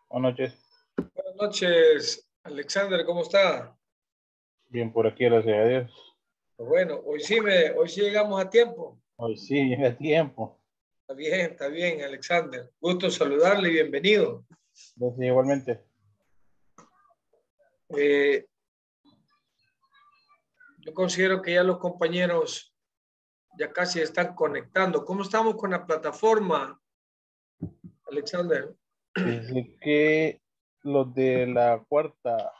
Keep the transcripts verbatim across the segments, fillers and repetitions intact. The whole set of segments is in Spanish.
Buenas noches. Buenas noches, Alexander, ¿cómo está? Bien por aquí, gracias a Dios. Bueno, hoy sí, me, hoy sí llegamos a tiempo. Hoy sí, llega tiempo. Está bien, está bien, Alexander. Gusto saludarle y bienvenido. Gracias igualmente. Eh, yo considero que ya los compañeros ya casi están conectando. ¿Cómo estamos con la plataforma, Alexander? Dice que los de la cuarta,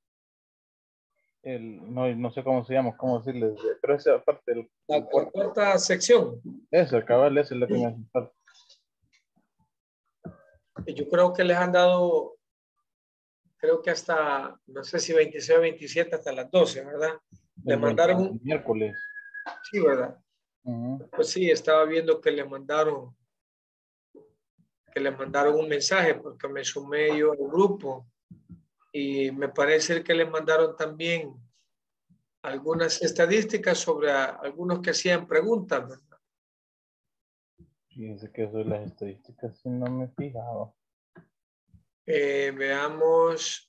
el, no, no sé cómo se llama, cómo decirles, pero esa parte del, La, del la cuarto. cuarta sección. Eso, el cabal, esa es la que me hace falta. Yo creo que les han dado, creo que hasta, no sé si veintiséis o veintisiete, hasta las doce, ¿verdad? Le El veinte, mandaron, el miércoles. sí, ¿verdad? Uh-huh. Pues sí, estaba viendo que le mandaron, que le mandaron un mensaje porque me sumé yo al grupo y me parece que le mandaron también algunas estadísticas sobre a, algunos que hacían preguntas, ¿verdad? Fíjense que eso de las estadísticas sí no me he fijado. Eh, veamos.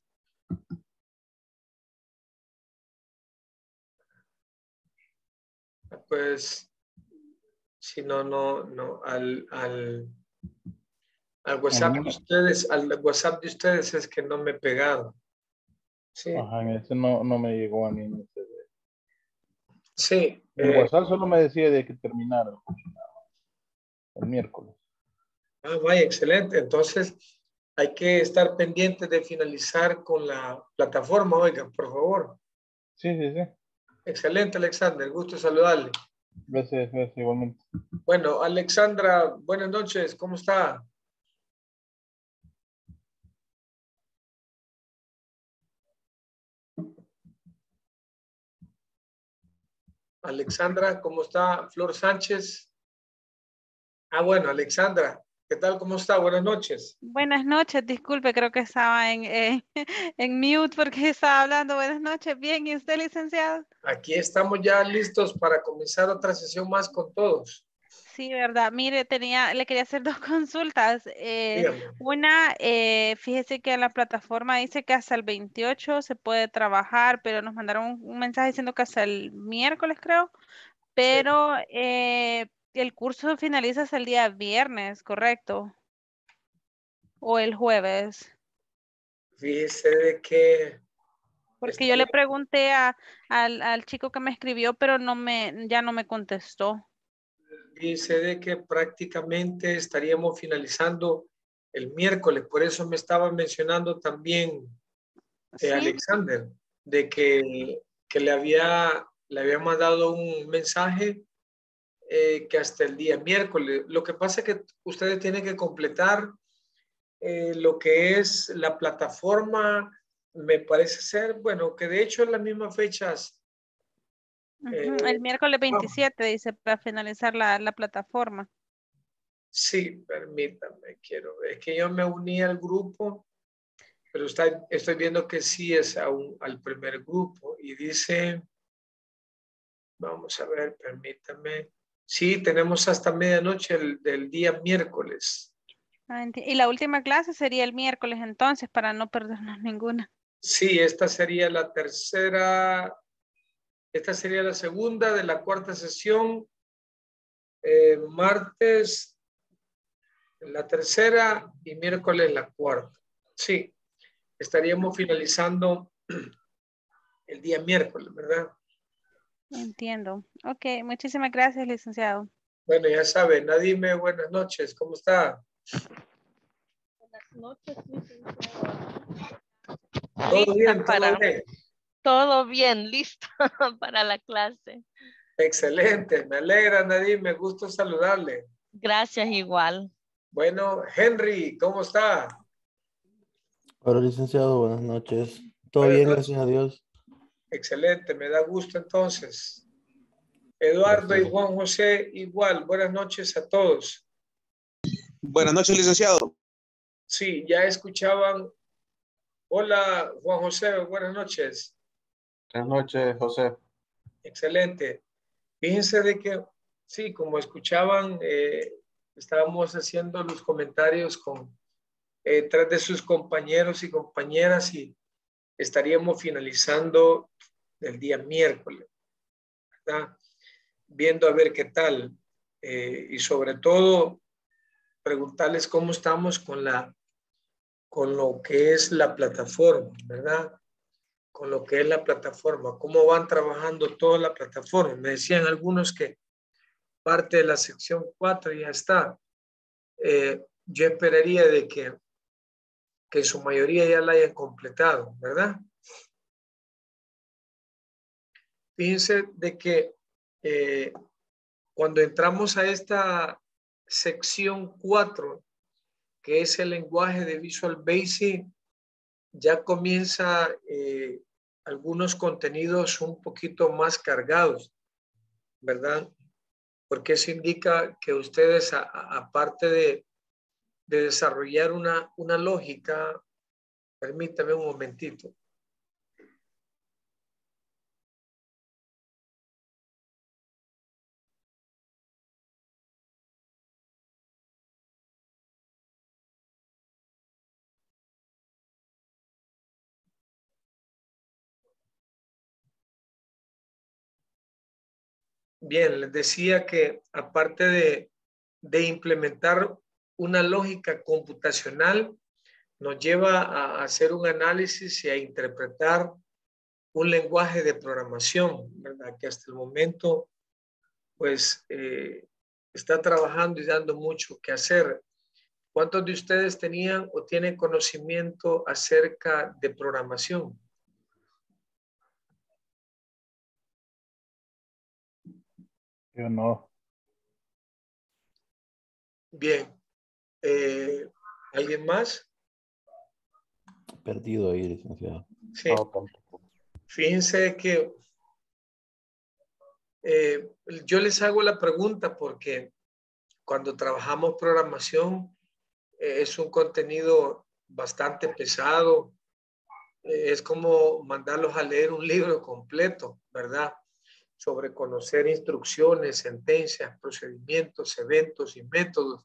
Pues, si no, no, no, al, al, al WhatsApp de ustedes, al WhatsApp de ustedes es que no me he pegado. Sí. Ajá, en ese no, no me llegó a mí. Sí. El Eh, WhatsApp solo me decía de que terminara el miércoles. ah, vaya, excelente. Entonces, hay que estar pendientes de finalizar con la plataforma, oigan, por favor. Sí, sí, sí. Excelente, Alexander. Gusto saludarle. Gracias, gracias, igualmente. Bueno, Alexandra, buenas noches. ¿Cómo está? Alexandra, ¿cómo está? Flor Sánchez. Ah, bueno, Alexandra, ¿qué tal? ¿Cómo está? Buenas noches. Buenas noches, disculpe, creo que estaba en, eh, en mute porque estaba hablando. Buenas noches, bien, ¿y usted, licenciado? Aquí estamos ya listos para comenzar otra sesión más con todos. Sí, verdad. Mire, tenía, le quería hacer dos consultas. Eh, Dígame. una, eh, fíjese que en la plataforma dice que hasta el veintiocho se puede trabajar, pero nos mandaron un, un mensaje diciendo que hasta el miércoles, creo, Sí. pero eh, el curso finaliza hasta el día viernes, ¿correcto? O el jueves. Fíjese de que Porque yo le estaría, pregunté a, al, al chico que me escribió, pero no me, ya no me contestó. fíjese de que prácticamente estaríamos finalizando el miércoles. Por eso me estaba mencionando también eh, Sí. Alexander, de que, que le, había, le había mandado un mensaje eh, que hasta el día miércoles. Lo que pasa es que ustedes tienen que completar eh, lo que es la plataforma, me parece ser, bueno, que de hecho en las mismas fechas. Eh, Ujú, el miércoles ah, veintisiete dice para finalizar la, la plataforma. sí, permítame, quiero ver. Es que yo me uní al grupo, pero está, estoy viendo que sí es a un, al primer grupo y dice, vamos a ver, permítame. Sí, tenemos hasta medianoche el, del día miércoles. Ah, enti- y la última clase sería el miércoles entonces, para no perdernos ninguna. Sí, esta sería la tercera, esta sería la segunda de la cuarta sesión, eh, martes la tercera y miércoles la cuarta. Sí, estaríamos finalizando el día miércoles, ¿verdad? Entiendo. Ok, muchísimas gracias, licenciado. Bueno, ya saben, Nadime, buenas noches, ¿cómo está? Buenas noches, licenciado. ¿Todo Lista bien? ¿Todo para bien? todo bien, lista para la clase. Excelente, me alegra, Nadime, gusto saludarle. Gracias igual. Bueno, Henry, ¿cómo está? Hola, licenciado, buenas noches. Todo Buenas bien, noches. gracias a Dios. Excelente, me da gusto entonces. Eduardo y Gracias. Juan José, igual, buenas noches a todos. Buenas noches, licenciado. Sí, ya escuchaban. Hola, Juan José, buenas noches. Buenas noches, José. Excelente. Fíjense de que, sí, como escuchaban, eh, estábamos haciendo los comentarios con eh, tras de sus compañeros y compañeras y estaríamos finalizando el día miércoles, ¿verdad? Viendo a ver qué tal eh, y sobre todo preguntarles cómo estamos con la con lo que es la plataforma, ¿verdad? Con lo que es la plataforma, cómo van trabajando toda la plataforma. Me decían algunos que parte de la sección cuatro ya está. Eh, yo esperaría de que, que su mayoría ya la hayan completado, ¿verdad? Fíjense de que eh, cuando entramos a esta sección cuatro, que es el lenguaje de Visual Basic, ya comienza eh, algunos contenidos un poquito más cargados, ¿verdad? Porque eso indica que ustedes, aparte de, de desarrollar una, una lógica, permítame un momentito. Bien, les decía que aparte de, de implementar una lógica computacional, nos lleva a hacer un análisis y a interpretar un lenguaje de programación, ¿verdad? Que hasta el momento, pues, eh, está trabajando y dando mucho que hacer. ¿Cuántos de ustedes tenían o tienen conocimiento acerca de programación? Yo no. Bien. Eh, ¿alguien más? Perdido ahí, licenciado. Sí. No, tampoco. Fíjense que eh, yo les hago la pregunta porque cuando trabajamos programación eh, es un contenido bastante pesado. Eh, es como mandarlos a leer un libro completo, ¿verdad? Sobre conocer instrucciones, sentencias, procedimientos, eventos y métodos.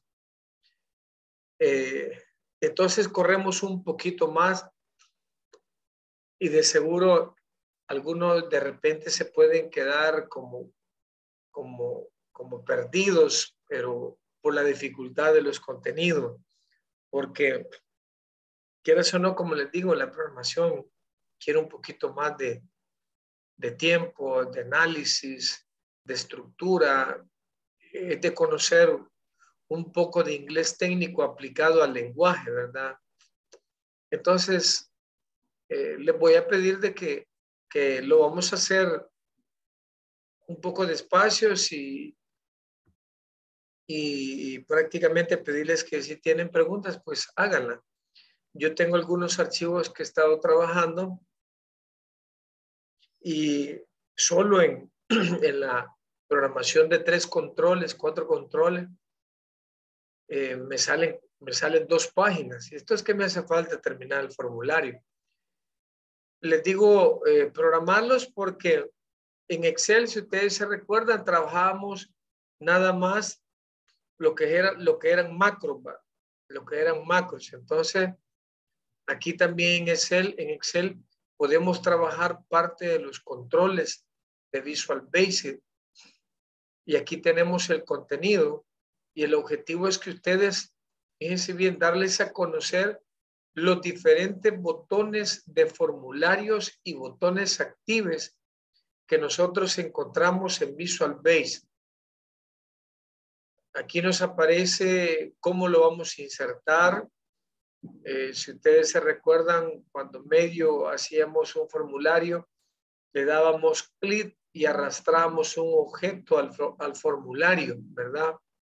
Eh, entonces corremos un poquito más y de seguro algunos de repente se pueden quedar como, como, como perdidos, pero por la dificultad de los contenidos, porque quieras o no, como les digo, la programación quiere un poquito más de, de tiempo, de análisis, de estructura, es de conocer un poco de inglés técnico aplicado al lenguaje, ¿verdad? Entonces, eh, les voy a pedir de que, que lo vamos a hacer un poco despacio y, y, y prácticamente pedirles que si tienen preguntas, pues háganla. Yo tengo algunos archivos que he estado trabajando y solo en, en la programación de tres controles, cuatro controles, eh, me, salen, me salen dos páginas. Y esto es que me hace falta terminar el formulario. Les digo eh, programarlos porque en Excel, si ustedes se recuerdan, trabajábamos nada más lo que, era, lo que eran macros, lo que eran macros. Entonces, aquí también en Excel, en Excel podemos trabajar parte de los controles de Visual Basic. Y aquí tenemos el contenido. Y el objetivo es que ustedes, fíjense bien, darles a conocer los diferentes botones de formularios y botones activos que nosotros encontramos en Visual Basic. Aquí nos aparece cómo lo vamos a insertar. Eh, si ustedes se recuerdan, cuando medio hacíamos un formulario, le dábamos clic y arrastramos un objeto al, al formulario, ¿verdad?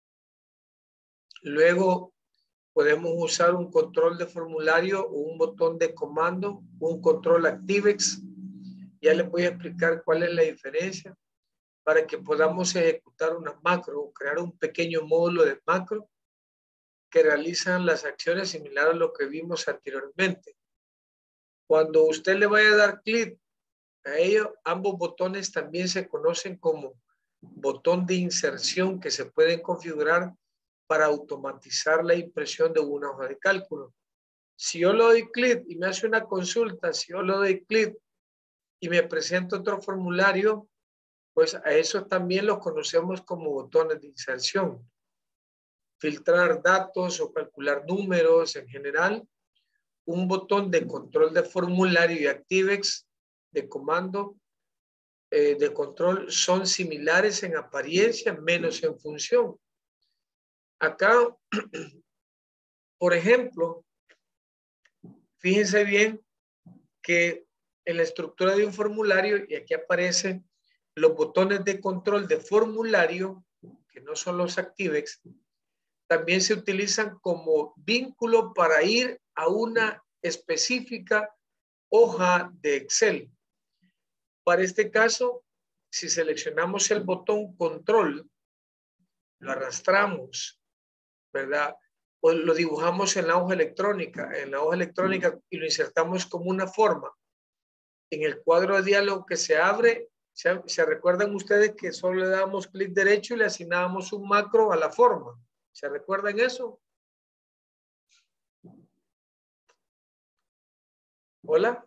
Luego podemos usar un control de formulario o un botón de comando, un control ActiveX. Ya les voy a explicar cuál es la diferencia para que podamos ejecutar una macro o crear un pequeño módulo de macro que realizan las acciones similares a lo que vimos anteriormente. Cuando usted le vaya a dar clic a ello, ambos botones también se conocen como botón de inserción que se pueden configurar para automatizar la impresión de una hoja de cálculo. Si yo le doy clic y me hace una consulta, si yo le doy clic y me presenta otro formulario, pues a eso también lo conocemos como botones de inserción. Filtrar datos o calcular números en general. Un botón de control de formulario y ActiveX de comando eh, de control son similares en apariencia, menos en función. Acá, por ejemplo, fíjense bien que en la estructura de un formulario, y aquí aparecen los botones de control de formulario, que no son los ActiveX, también se utilizan como vínculo para ir a una específica hoja de Excel. Para este caso, si seleccionamos el botón control, lo arrastramos, ¿verdad? O lo dibujamos en la hoja electrónica, en la hoja electrónica y lo insertamos como una forma. En el cuadro de diálogo que se abre, ¿se, se recuerdan ustedes que solo le damos clic derecho y le asignábamos un macro a la forma? ¿Se recuerdan eso? ¿Hola?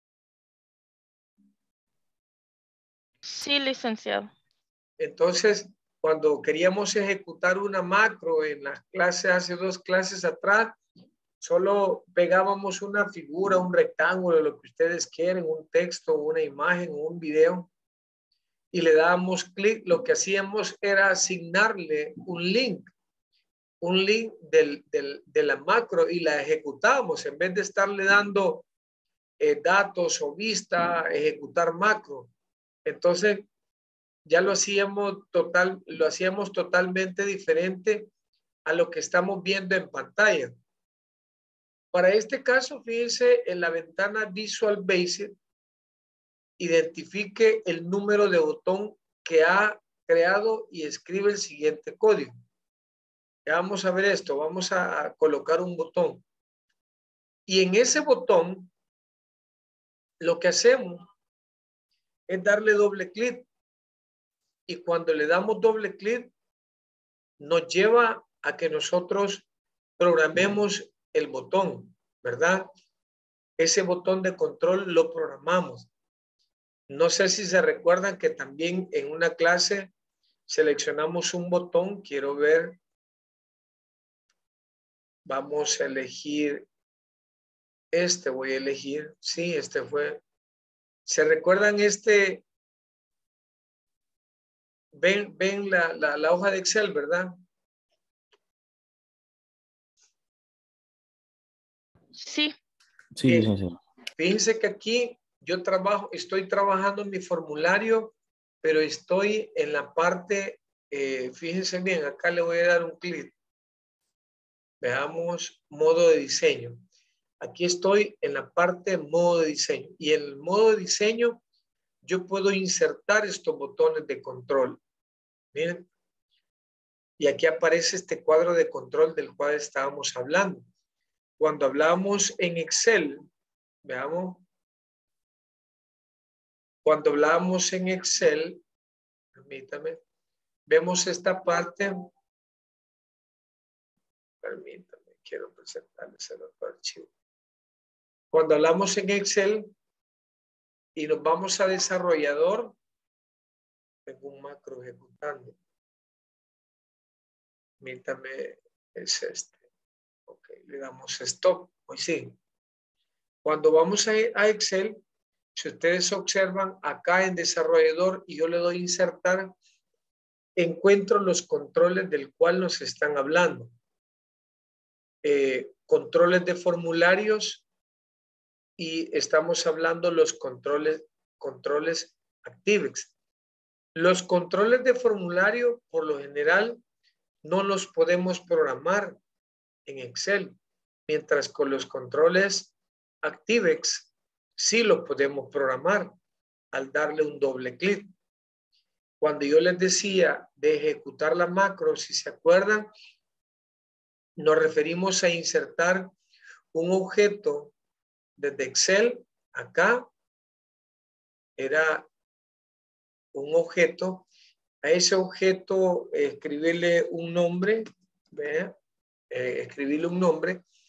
Sí, licenciado. Entonces, cuando queríamos ejecutar una macro en las clases, hace dos clases atrás, solo pegábamos una figura, un rectángulo, lo que ustedes quieren, un texto, una imagen, un video, y le dábamos clic. Lo que hacíamos era asignarle un link, un link del, del, de la macro y la ejecutábamos en vez de estarle dando eh, datos o vista, ejecutar macro. Entonces, ya lo hacíamos total, lo hacíamos totalmente diferente a lo que estamos viendo en pantalla. Para este caso, fíjense en la ventana Visual Basic, identifique el número de botón que ha creado y escribe el siguiente código. Ya vamos a ver esto, vamos a colocar un botón. Y en ese botón, lo que hacemos es darle doble clic. Y cuando le damos doble clic, nos lleva a que nosotros programemos el botón, ¿verdad? Ese botón de control lo programamos. No sé si se recuerdan que también en una clase seleccionamos un botón. Quiero ver. Vamos a elegir este. Voy a elegir. Sí, este fue. ¿Se recuerdan este? Ven, ven la, la, la hoja de Excel, ¿verdad? Sí. Sí, Bien. licenciado. Fíjense que aquí yo trabajo, estoy trabajando en mi formulario, pero estoy en la parte, eh, fíjense bien, acá le voy a dar un clic. Veamos modo de diseño. Aquí estoy en la parte modo de diseño. Y en el modo de diseño yo puedo insertar estos botones de control. Miren. Y aquí aparece este cuadro de control del cual estábamos hablando. Cuando hablamos en Excel, veamos. Cuando hablamos en Excel, permítame, vemos esta parte. Permítame, quiero presentarles el otro archivo. Cuando hablamos en Excel y nos vamos a desarrollador, tengo un macro ejecutando. Permítame, es este. Ok, le damos stop. Hoy sí. Cuando vamos a, a Excel, si ustedes observan acá en desarrollador y yo le doy insertar, encuentro los controles del cual nos están hablando. Eh, controles de formularios y estamos hablando los controles, controles ActiveX. Los controles de formulario, por lo general, no los podemos programar en Excel, mientras con los controles ActiveX sí lo podemos programar al darle un doble clic. Cuando yo les decía de ejecutar la macro, si se acuerdan, nos referimos a insertar un objeto desde Excel. Acá era un objeto. A ese objeto eh, escribirle un nombre, ¿ve? Eh, escribirle un nombre.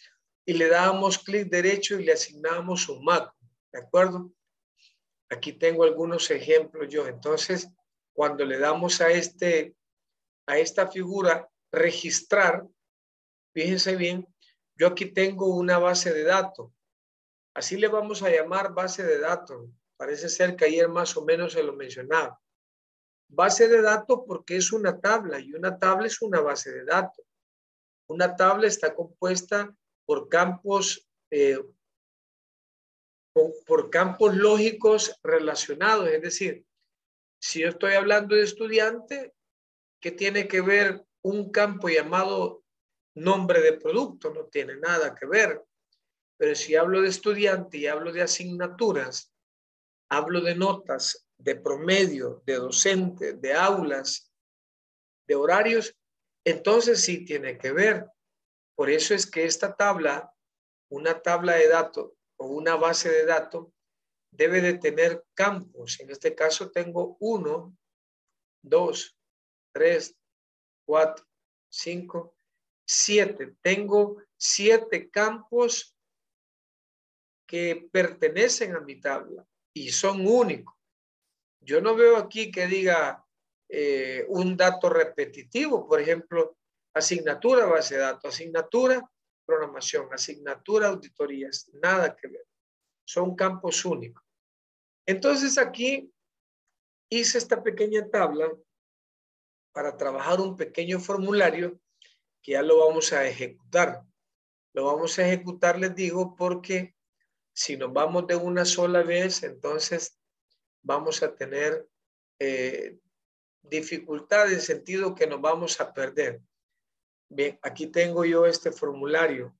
y le dábamos clic derecho y le asignábamos un macro, ¿de acuerdo? Aquí tengo algunos ejemplos yo. Entonces, cuando le damos a, este, a esta figura registrar, fíjense bien, yo aquí tengo una base de datos. Así le vamos a llamar base de datos. Parece ser que ayer más o menos se lo mencionaba. Base de datos porque es una tabla y una tabla es una base de datos. Una tabla está compuesta por campos, eh, por, por campos lógicos relacionados. Es decir, si yo estoy hablando de estudiante, ¿qué tiene que ver un campo llamado nombre de producto? No tiene nada que ver. Pero si hablo de estudiante y hablo de asignaturas, hablo de notas, de promedio, de docente, de aulas, de horarios, entonces sí tiene que ver. Por eso es que esta tabla, una tabla de datos o una base de datos, debe de tener campos. En este caso tengo uno, dos, tres, cuatro, cinco, siete. Tengo siete campos que pertenecen a mi tabla y son únicos. Yo no veo aquí que diga eh, un dato repetitivo, por ejemplo, asignatura base de datos, asignatura programación, asignatura auditorías, nada que ver. Son campos únicos. Entonces aquí hice esta pequeña tabla para trabajar un pequeño formulario que ya lo vamos a ejecutar. Lo vamos a ejecutar, les digo, porque si nos vamos de una sola vez, entonces vamos a tener eh, dificultad en el sentido que nos vamos a perder. Bien, aquí tengo yo este formulario.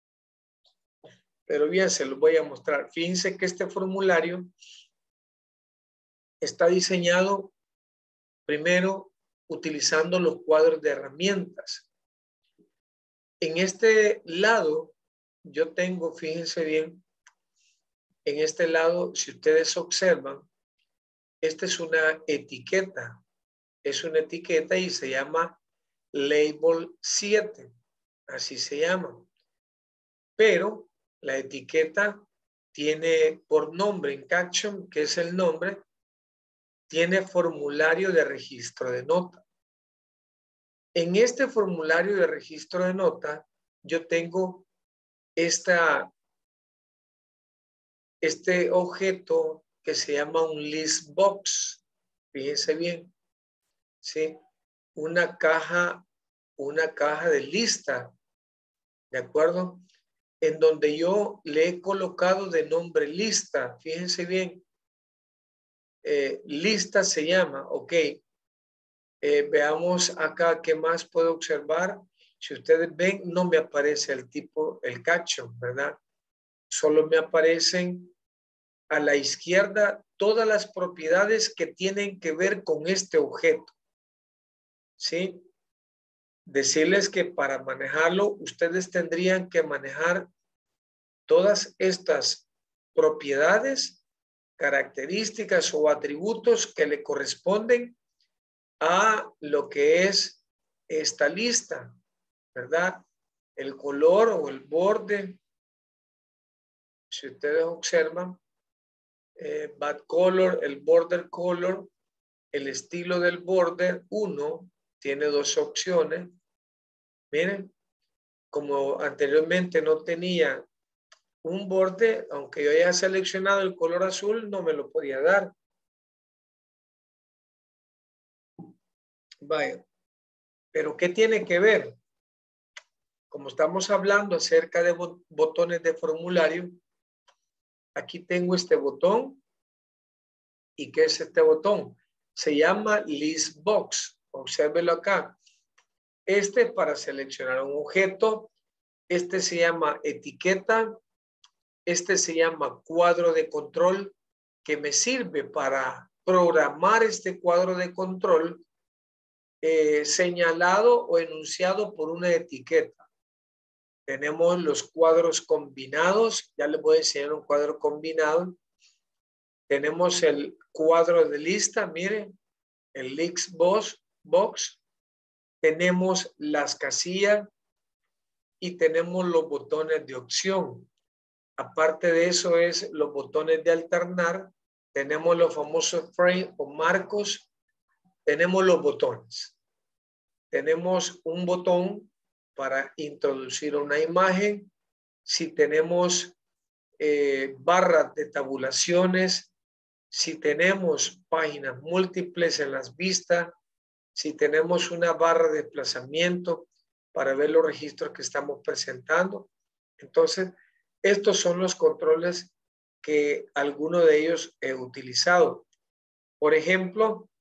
Pero bien, se lo voy a mostrar. Fíjense que este formulario está diseñado primero utilizando los cuadros de herramientas. En este lado, yo tengo, fíjense bien, en este lado, si ustedes observan, esta es una etiqueta. Es una etiqueta y se llama Label siete. Así se llama. Pero la etiqueta tiene por nombre en caption, que es el nombre, tiene formulario de registro de nota. En este formulario de registro de nota, yo tengo esta, este objeto que se llama un list box. Fíjense bien, ¿sí? Una caja, una caja de lista, ¿de acuerdo? En donde yo le he colocado de nombre lista. Fíjense bien, eh, lista se llama, ok. Eh, veamos acá qué más puedo observar. Si ustedes ven, no me aparece el tipo, el caption, ¿verdad? Solo me aparecen a la izquierda todas las propiedades que tienen que ver con este objeto. ¿Sí? Decirles que para manejarlo, ustedes tendrían que manejar todas estas propiedades, características o atributos que le corresponden a lo que es esta lista, ¿verdad? El color o el borde. Si ustedes observan, eh, back color, el border color, el estilo del border, uno, tiene dos opciones. Miren, como anteriormente no tenía un borde, aunque yo haya seleccionado el color azul, no me lo podía dar. Vaya, pero ¿qué tiene que ver? Como estamos hablando acerca de botones de formulario, aquí tengo este botón. ¿Y qué es este botón? Se llama List Box. Obsérvelo acá. Este es para seleccionar un objeto. Este se llama etiqueta. Este se llama cuadro de control, que me sirve para programar este cuadro de control eh, señalado o enunciado por una etiqueta. Tenemos los cuadros combinados. Ya les voy a enseñar un cuadro combinado. Tenemos el cuadro de lista, miren, el list box. box. Tenemos las casillas. y tenemos los botones de opción. Aparte de eso es los botones de alternar. Tenemos los famosos frame o marcos. Tenemos los botones. Tenemos un botón para introducir una imagen. Si tenemos eh, barras de tabulaciones, si tenemos páginas múltiples en las vistas, si tenemos una barra de desplazamiento para ver los registros que estamos presentando. Entonces, estos son los controles que alguno de ellos he utilizado. Por ejemplo,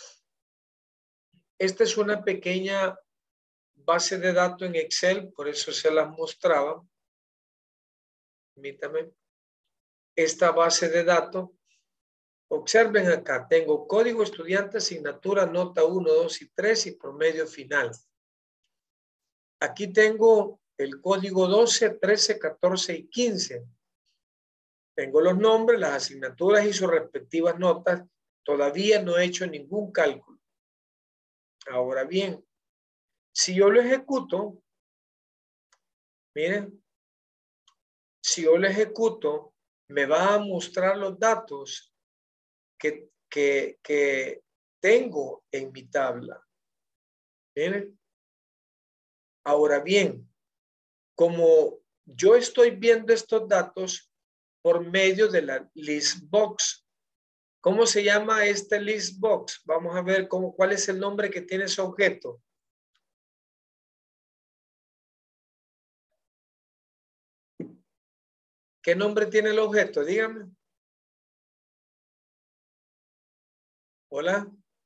esta es una pequeña base de datos en Excel, por eso se las mostraba. Permítame. Esta base de datos, observen acá, tengo código estudiante, asignatura, nota uno, dos y tres y promedio final. Aquí tengo el código doce, trece, catorce y quince. Tengo los nombres, las asignaturas y sus respectivas notas. Todavía no he hecho ningún cálculo. Ahora bien, si yo lo ejecuto, miren, si yo lo ejecuto, me va a mostrar los datos que, que, que tengo en mi tabla. Miren. Ahora bien, como yo estoy viendo estos datos por medio de la list box. ¿Cómo se llama este list box? Vamos a ver cómo, cuál es el nombre que tiene ese objeto. ¿Qué nombre tiene el objeto? Dígame. Hola.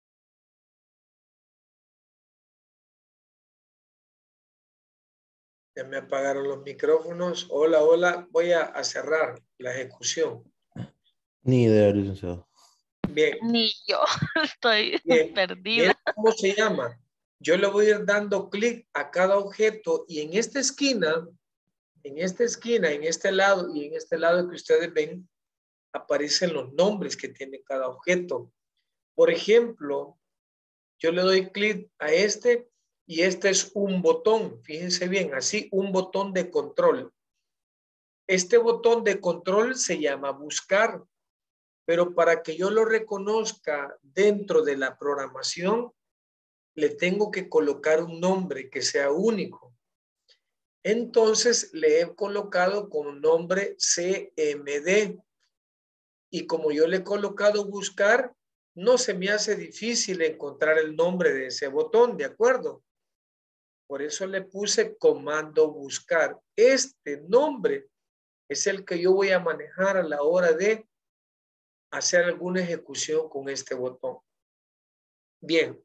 Ya me apagaron los micrófonos. Hola, hola. Voy a, a cerrar la ejecución. Ni idea, licenciado. Bien. Ni yo estoy Bien. perdida. Miren cómo se llama. Yo le voy a ir dando clic a cada objeto y en esta esquina, en esta esquina, en este lado y en este lado que ustedes ven, aparecen los nombres que tiene cada objeto. Por ejemplo, yo le doy clic a este y este es un botón. Fíjense bien, así un botón de control. Este botón de control se llama buscar, pero para que yo lo reconozca dentro de la programación, le tengo que colocar un nombre que sea único. Entonces le he colocado como nombre C M D. Y como yo le he colocado buscar, no se me hace difícil encontrar el nombre de ese botón, ¿de acuerdo? Por eso le puse comando buscar. Este nombre es el que yo voy a manejar a la hora de hacer alguna ejecución con este botón. Bien.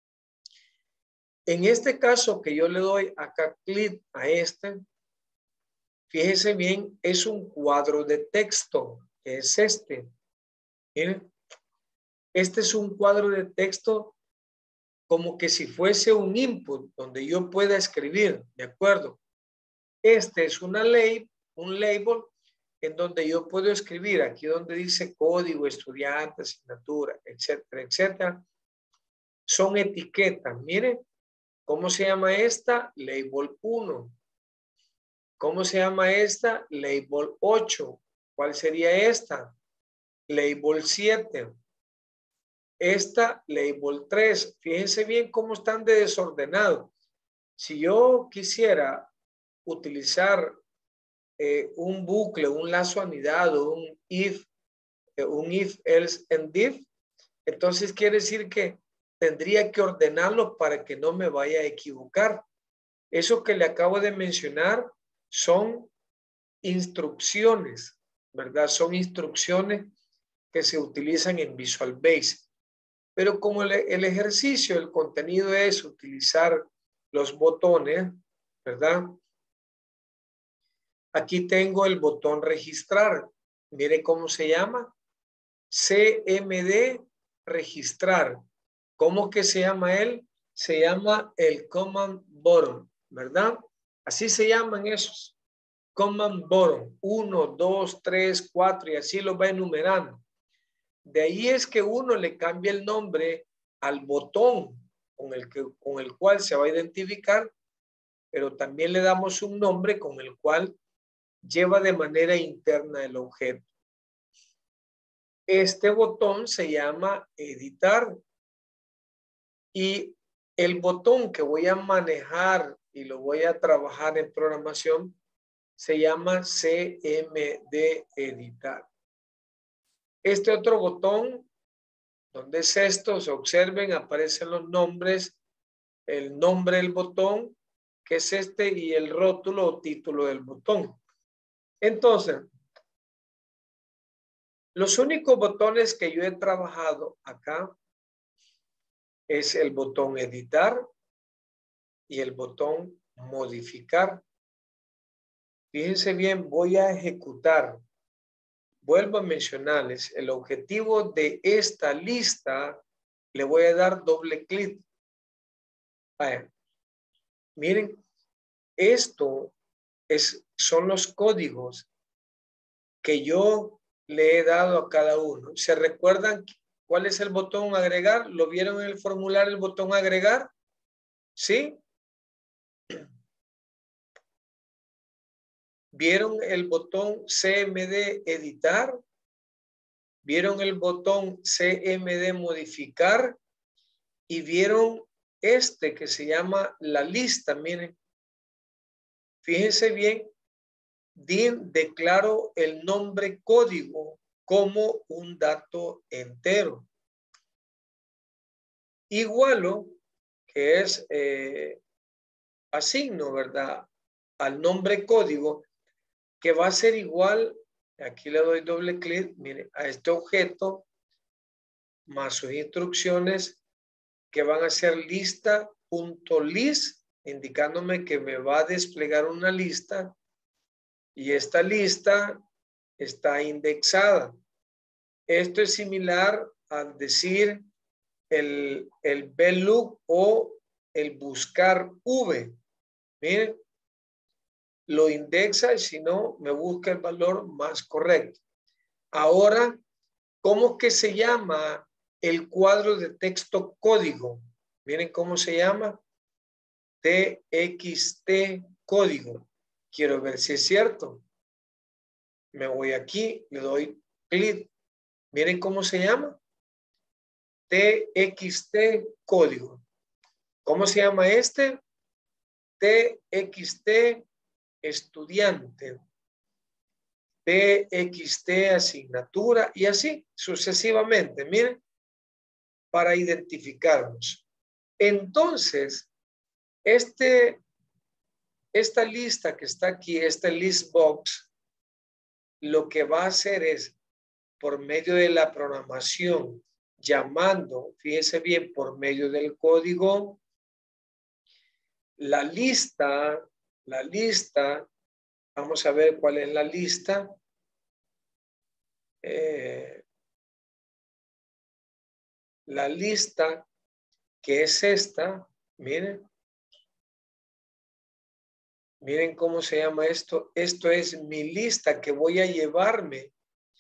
En este caso que yo le doy acá clic a este, fíjese bien, es un cuadro de texto, que es este. Miren, este es un cuadro de texto como que si fuese un input donde yo pueda escribir, ¿de acuerdo? Este es una ley, un label en donde yo puedo escribir, aquí donde dice código, estudiante, asignatura, etcétera, etcétera. Son etiquetas, miren. ¿Cómo se llama esta? Label uno. ¿Cómo se llama esta? Label ocho. ¿Cuál sería esta? Label siete. Esta, label tres. Fíjense bien cómo están de desordenado. Si yo quisiera utilizar eh, un bucle, un lazo anidado, un if, eh, un if, else, and if, entonces quiere decir que tendría que ordenarlo para que no me vaya a equivocar. Eso que le acabo de mencionar son instrucciones, ¿verdad? Son instrucciones que se utilizan en Visual Basic. Pero como el, el ejercicio, el contenido es utilizar los botones, ¿verdad? Aquí tengo el botón registrar. Mire cómo se llama. C M D registrar. ¿Cómo que se llama él? Se llama el Command Button, ¿verdad? Así se llaman esos. Command Button. uno, dos, tres, cuatro y así lo va enumerando. De ahí es que uno le cambia el nombre al botón con el, que, con el cual se va a identificar pero también le damos un nombre con el cual lleva de manera interna el objeto. Este botón se llama editar y el botón que voy a manejar y lo voy a trabajar en programación se llama C M D editar. Este otro botón, ¿dónde es esto? Se observen, aparecen los nombres, el nombre del botón, que es este, y el rótulo o título del botón. Entonces, los únicos botones que yo he trabajado acá es el botón editar y el botón modificar. Fíjense bien, voy a ejecutar. Vuelvo a mencionarles, el objetivo de esta lista, le voy a dar doble clic. Vaya. Miren, esto es, son los códigos que yo le he dado a cada uno. ¿Se recuerdan cuál es el botón agregar? ¿Lo vieron en el formulario, el botón agregar? ¿Sí? ¿Vieron el botón C M D editar? ¿Vieron el botón C M D modificar? Y vieron este que se llama la lista. Miren, fíjense bien, declaro el nombre código como un dato entero. Igualo, que es eh, asigno, ¿verdad? Al nombre código, que va a ser igual, aquí le doy doble clic, mire, a este objeto, más sus instrucciones, que van a ser lista.list, indicándome que me va a desplegar una lista, y esta lista está indexada. Esto es similar al decir el, el VLOOK o el buscar V. Miren, lo indexa y si no, me busca el valor más correcto. Ahora, ¿cómo que se llama el cuadro de texto código? Miren cómo se llama. T X T código. Quiero ver si es cierto. Me voy aquí, le doy clic. Miren cómo se llama. T X T código. ¿Cómo se llama este? T X T estudiante. T X T asignatura y así sucesivamente. Miren, para identificarnos. Entonces, este, esta lista que está aquí, este list box, lo que va a hacer es, por medio de la programación, llamando, fíjense bien, por medio del código, la lista, la lista, vamos a ver cuál es la lista. Eh, la lista que es esta, miren. Miren cómo se llama esto. Esto es mi lista que voy a llevarme,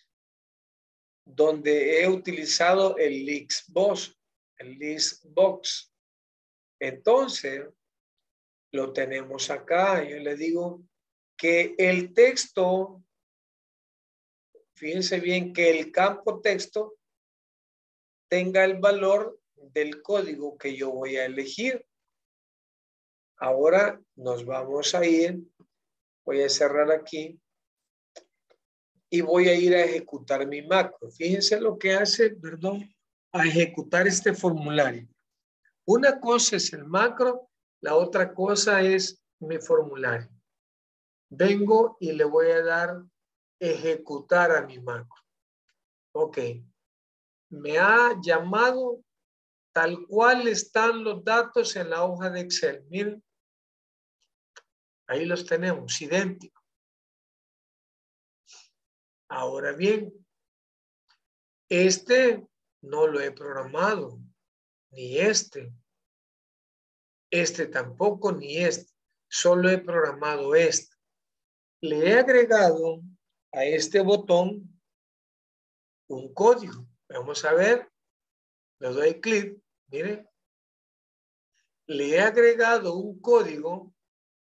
donde he utilizado el list box, el list box. Entonces, lo tenemos acá. Yo le digo que el texto, fíjense bien que el campo texto tenga el valor del código que yo voy a elegir. Ahora nos vamos a ir, voy a cerrar aquí y voy a ir a ejecutar mi macro. Fíjense lo que hace, perdón, a ejecutar este formulario. Una cosa es el macro, la otra cosa es mi formulario. Vengo y le voy a dar ejecutar a mi macro. Ok. Me ha llamado tal cual están los datos en la hoja de Excel. Miren. Ahí los tenemos, idénticos. Ahora bien, este no lo he programado, ni este. Este tampoco, ni este. Solo he programado este. Le he agregado a este botón un código. Vamos a ver. Le doy clic. Mire. Le he agregado un código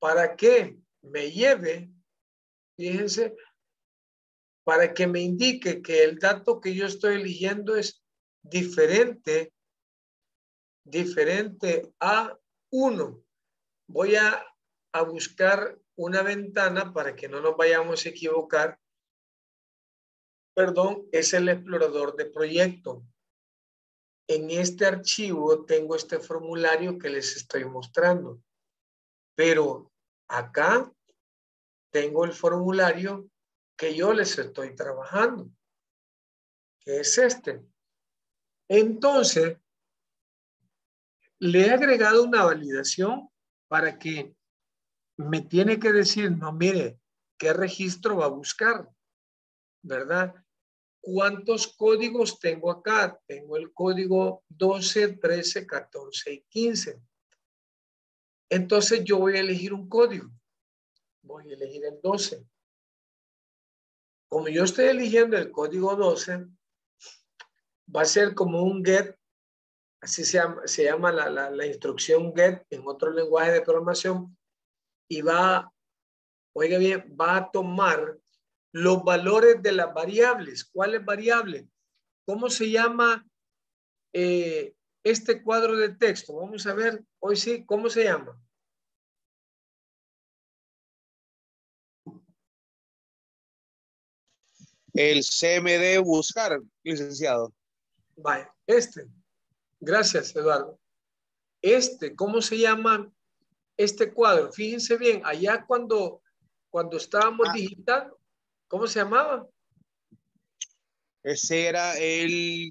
para que me lleve, fíjense, para que me indique que el dato que yo estoy eligiendo es diferente, diferente a uno. Voy a, a buscar una ventana para que no nos vayamos a equivocar. Perdón, es el explorador de proyecto. En este archivo tengo este formulario que les estoy mostrando. Pero acá tengo el formulario que yo les estoy trabajando, que es este. Entonces, le he agregado una validación para que me tiene que decir, no, mire, ¿qué registro va a buscar? ¿Verdad? ¿Cuántos códigos tengo acá? Tengo el código doce, trece, catorce y quince. Entonces yo voy a elegir un código. Voy a elegir el doce. Como yo estoy eligiendo el código doce, va a ser como un get, así se llama, se llama la, la, la instrucción get en otro lenguaje de programación, y va, oiga bien, va a tomar los valores de las variables. ¿Cuáles variables? ¿Cómo se llama eh, este cuadro de texto? Vamos a ver, hoy sí, ¿cómo se llama? El C M D buscar, licenciado. Vaya, este. Gracias, Eduardo. Este, ¿cómo se llama este cuadro? Fíjense bien, allá cuando, cuando estábamos Ah. digitando, ¿cómo se llamaba? Ese era el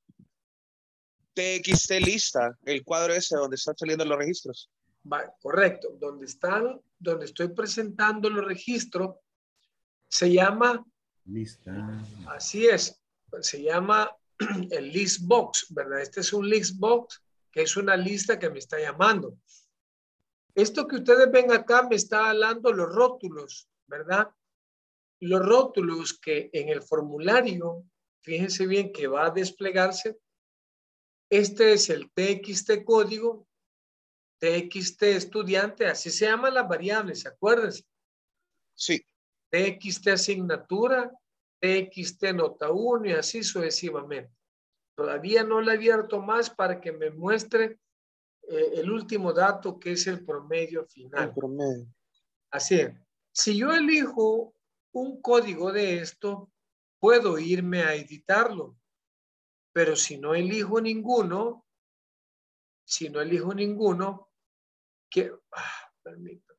T X T lista, el cuadro ese donde están saliendo los registros. Va, correcto. Donde están, donde estoy presentando los registros, se llama, Lista. así es, se llama el list box, ¿verdad? Este es un list box, que es una lista que me está llamando. Esto que ustedes ven acá me está hablando los rótulos, ¿verdad? Los rótulos que en el formulario, fíjense bien que va a desplegarse. Este es el T X T código, T X T estudiante, así se llaman las variables, acuérdense. Sí. T X T asignatura, T X T nota uno y así sucesivamente. Todavía no le he abierto más para que me muestre eh, el último dato que es el promedio final. El promedio. Así es. Si yo elijo un código de esto, puedo irme a editarlo. Pero si no elijo ninguno, si no elijo ninguno, que, ah, permítame.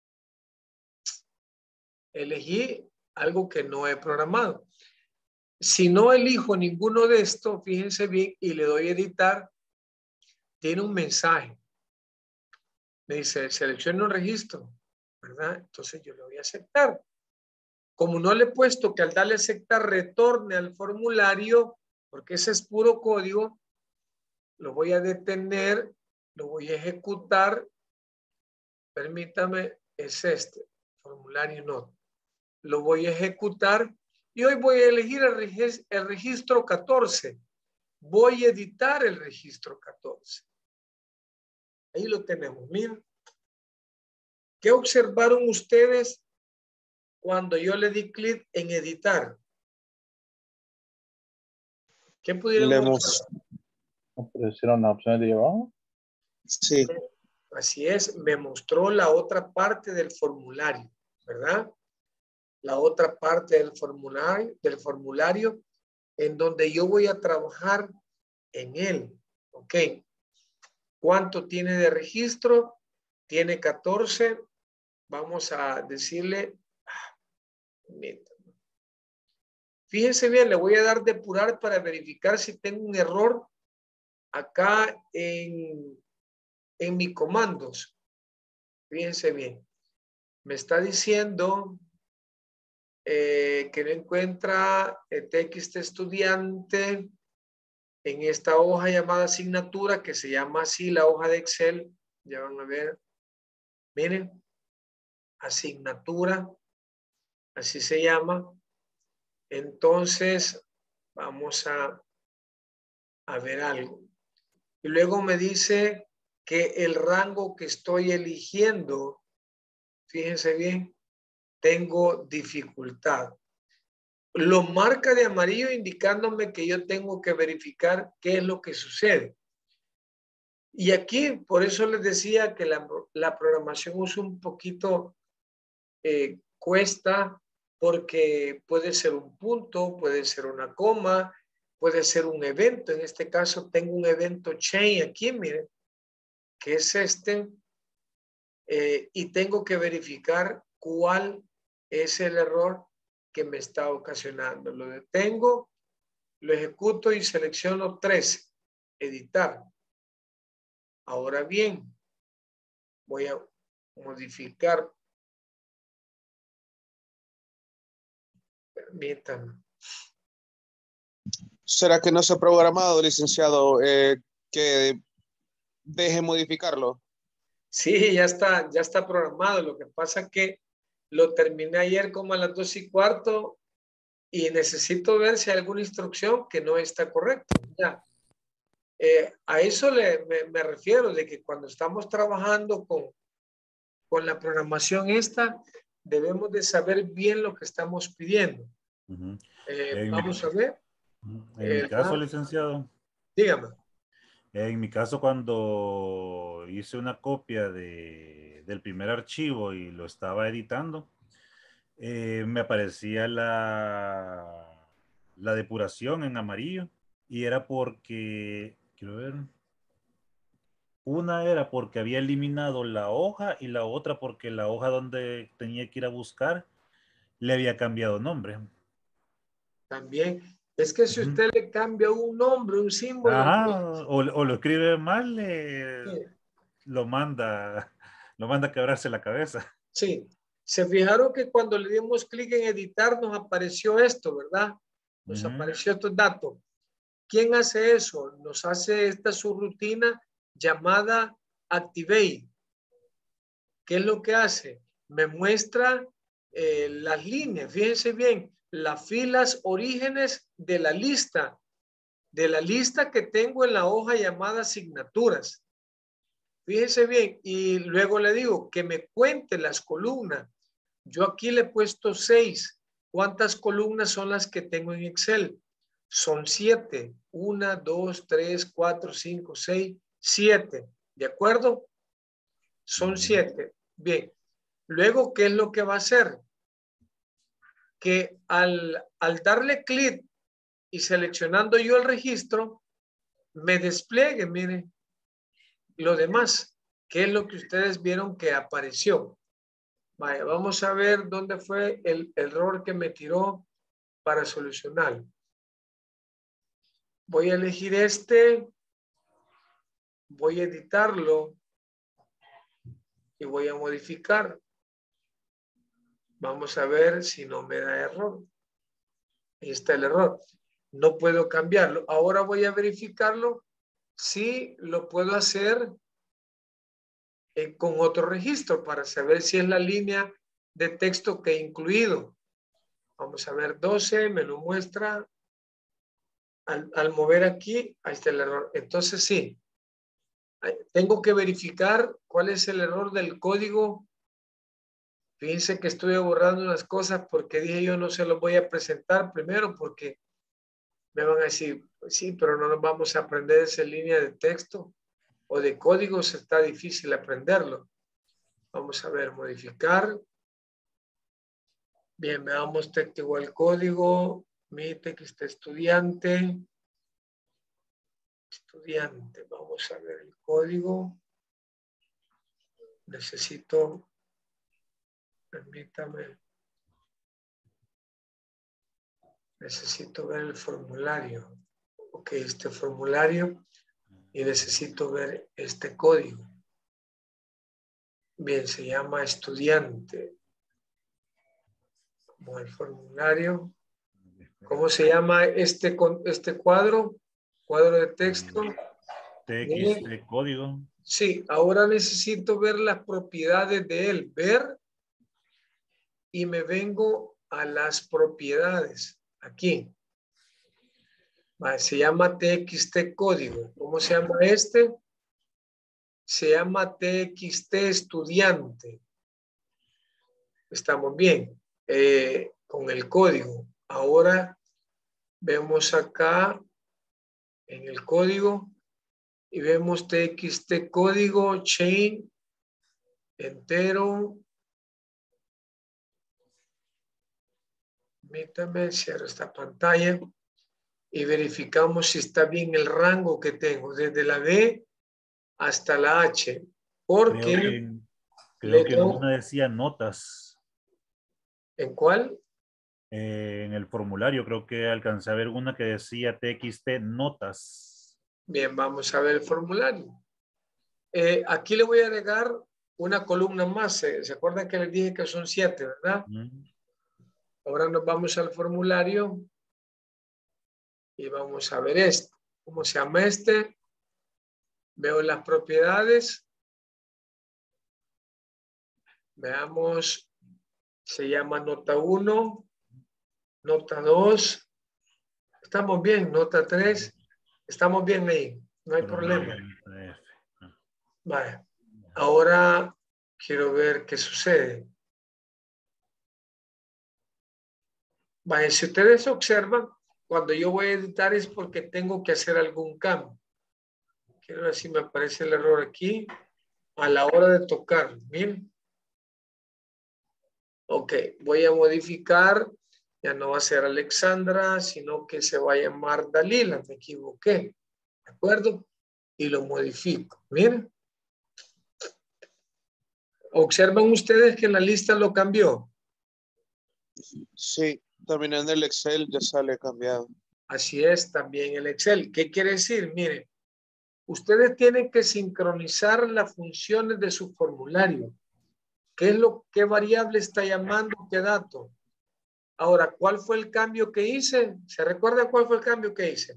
Elegí algo que no he programado. Si no elijo ninguno de estos, fíjense bien, y le doy a editar, tiene un mensaje. Me dice, seleccione un registro, ¿verdad? Entonces yo le voy a aceptar. Como no le he puesto que al darle a aceptar retorne al formulario, porque ese es puro código, lo voy a detener, lo voy a ejecutar. Permítame, es este, formulario no. Lo voy a ejecutar y hoy voy a elegir el, regis el registro catorce. Voy a editar el registro catorce. Ahí lo tenemos, miren. ¿Qué observaron ustedes cuando yo le di clic en editar? ¿Qué pudieron Le observar? Aparecieron las opciones de abajo. Sí. Así es, me mostró la otra parte del formulario, ¿verdad? La otra parte del formulario, del formulario en donde yo voy a trabajar en él. Ok. ¿Cuánto tiene de registro? Tiene catorce. Vamos a decirle. Fíjense bien, le voy a dar depurar para verificar si tengo un error acá en, en mis comandos. Fíjense bien. Me está diciendo eh, que no encuentra el T X T estudiante en esta hoja llamada asignatura, que se llama así la hoja de Excel. Ya van a ver. Miren. Asignatura. Así se llama. Entonces, vamos a, a ver algo. Y luego me dice que el rango que estoy eligiendo fíjense bien, tengo dificultad. Lo marca de amarillo indicándome que yo tengo que verificar qué es lo que sucede. Y aquí, por eso les decía que la, la programación es un poquito eh, cuesta, porque puede ser un punto, puede ser una coma, puede ser un evento. En este caso tengo un evento chain aquí, miren, que es este, eh, y tengo que verificar cuál es el error que me está ocasionando. Lo detengo, lo ejecuto y selecciono tres, editar. Ahora bien, voy a modificar. Permítanme. ¿Será que no se ha programado, licenciado, eh, que deje modificarlo? Sí, ya está, ya está programado. Lo que pasa es que lo terminé ayer como a las dos y cuarto y necesito ver si hay alguna instrucción que no está correcta. Ya. Eh, a eso le, me, me refiero, de que cuando estamos trabajando con, con la programación esta, debemos de saber bien lo que estamos pidiendo. Uh-huh. Eh, en vamos mi, a ver. En Eh, mi caso, ah, licenciado, dígame. en mi caso cuando hice una copia de, del primer archivo y lo estaba editando, eh, me aparecía la, la depuración en amarillo y era porque, quiero ver, una era porque había eliminado la hoja y la otra porque la hoja donde tenía que ir a buscar le había cambiado nombre. También. Es que si usted le cambia un nombre, un símbolo. Ajá, o, o lo escribe mal, eh, Sí. lo manda, lo manda a quebrarse la cabeza. Sí. Se fijaron que cuando le dimos clic en editar nos apareció esto, ¿verdad? Nos Uh-huh. apareció estos datos. ¿Quién hace eso? Nos hace esta subrutina llamada Activate. ¿Qué es lo que hace? Me muestra eh, las líneas. Fíjense bien, las filas orígenes de la lista, de la lista que tengo en la hoja llamada asignaturas. Fíjense bien, y luego le digo que me cuente las columnas. Yo aquí le he puesto seis. ¿Cuántas columnas son las que tengo en Excel? Son siete. Una, dos, tres, cuatro, cinco, seis, siete. ¿De acuerdo? Son siete. Bien. Luego, ¿qué es lo que va a hacer? Que al, al darle clic y seleccionando yo el registro, me despliegue, miren, lo demás, ¿qué es lo que ustedes vieron que apareció? Vaya, vamos a ver dónde fue el error que me tiró para solucionar. Voy a elegir este, voy a editarlo y voy a modificar. Vamos a ver si no me da error. Ahí está el error. No puedo cambiarlo. Ahora voy a verificarlo si lo puedo hacer eh, con otro registro para saber si es la línea de texto que he incluido. Vamos a ver, doce, me lo muestra. Al, al mover aquí, ahí está el error. Entonces sí, tengo que verificar cuál es el error del código. Fíjense que estuve borrando unas cosas porque dije yo no se los voy a presentar primero porque me van a decir, sí, pero no nos vamos a aprender esa línea de texto o de códigos, está difícil aprenderlo. Vamos a ver, modificar. Bien, veamos texto igual código. Mi text estudiante. Estudiante. Vamos a ver el código. Necesito, permítame. Necesito ver el formulario. Ok, este formulario. Y necesito ver este código. Bien, se llama estudiante. Como el formulario. ¿Cómo se llama este, este cuadro? Cuadro de texto. T X T código. Sí, ahora necesito ver las propiedades de él. Ver. Y me vengo a las propiedades. Aquí. Se llama T X T código. ¿Cómo se llama este? Se llama T X T estudiante. Estamos bien eh, con el código. Ahora vemos acá en el código y vemos txt código chain entero. Permítame, cierro esta pantalla y verificamos si está bien el rango que tengo desde la B hasta la H. Porque Creo que, creo le que en tengo- una decía notas. ¿En cuál? Eh, en el formulario creo que alcancé a ver una que decía txt notas. Bien, vamos a ver el formulario. Eh, aquí le voy a agregar una columna más. ¿Se, ¿se acuerdan que les dije que son siete, verdad? Mm. Ahora nos vamos al formulario y vamos a ver esto. ¿Cómo se llama este? Veo las propiedades. Veamos. Se llama nota uno, nota dos. Estamos bien, nota tres. Estamos bien ahí. No hay problema. Vale. Ahora quiero ver qué sucede. Vale, si ustedes observan, cuando yo voy a editar es porque tengo que hacer algún cambio. Quiero ver si me aparece el error aquí. A la hora de tocar, miren. Ok, voy a modificar. Ya no va a ser Alexandra, sino que se va a llamar Dalila. Me equivoqué. ¿De acuerdo? Y lo modifico. Miren. Observan ustedes que la lista lo cambió. Sí, también en el Excel ya sale cambiado. Así es, también el Excel. ¿Qué quiere decir? Miren, ustedes tienen que sincronizar las funciones de su formulario. ¿Qué es lo, qué variable está llamando, qué dato? Ahora, ¿cuál fue el cambio que hice? ¿Se recuerda cuál fue el cambio que hice?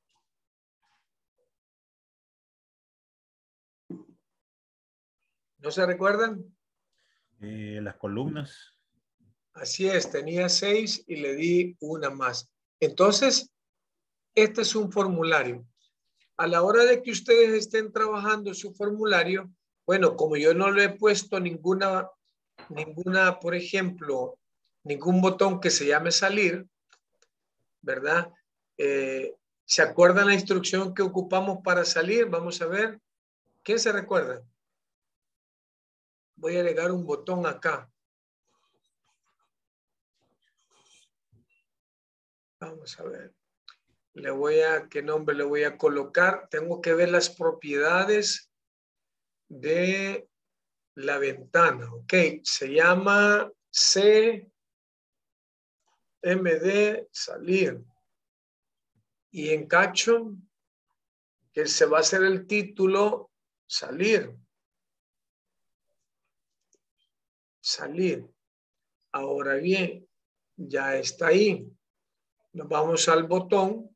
¿No se recuerdan? Eh, las columnas. Así es, tenía seis y le di una más. Entonces, este es un formulario. A la hora de que ustedes estén trabajando su formulario, bueno, como yo no le he puesto ninguna, ninguna, por ejemplo, ningún botón que se llame salir, ¿verdad? Eh, ¿Se acuerdan la instrucción que ocupamos para salir? Vamos a ver. ¿Quién se recuerda? Voy a agregar un botón acá. Vamos a ver. Le voy a, ¿qué nombre le voy a colocar? Tengo que ver las propiedades de la ventana. Ok, se llama C M D salir. Y en caption, que se va a hacer el título salir. Salir. Ahora bien, ya está ahí. Nos vamos al botón.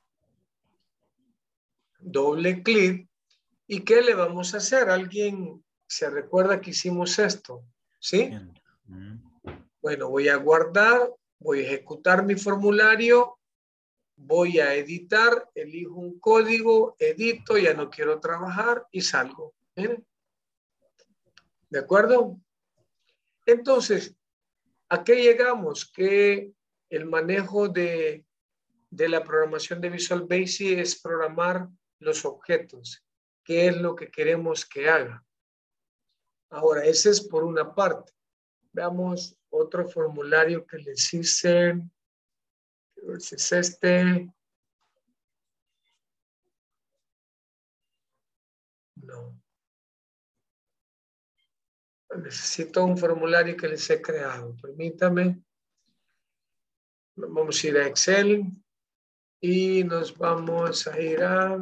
Doble clic. ¿Y qué le vamos a hacer? ¿Alguien se recuerda que hicimos esto? ¿Sí? Mm. Bueno, voy a guardar, voy a ejecutar mi formulario, voy a editar, elijo un código, edito, ya no quiero trabajar y salgo. ¿Miren? ¿De acuerdo? Entonces, ¿a qué llegamos? Que el manejo de, de la programación de Visual Basic es programar los objetos. ¿Qué es lo que queremos que haga? Ahora, ese es por una parte. Veamos otro formulario que les hice. A ver si es este. No. Necesito un formulario que les he creado. Permítame. Vamos a ir a Excel y nos vamos a ir a...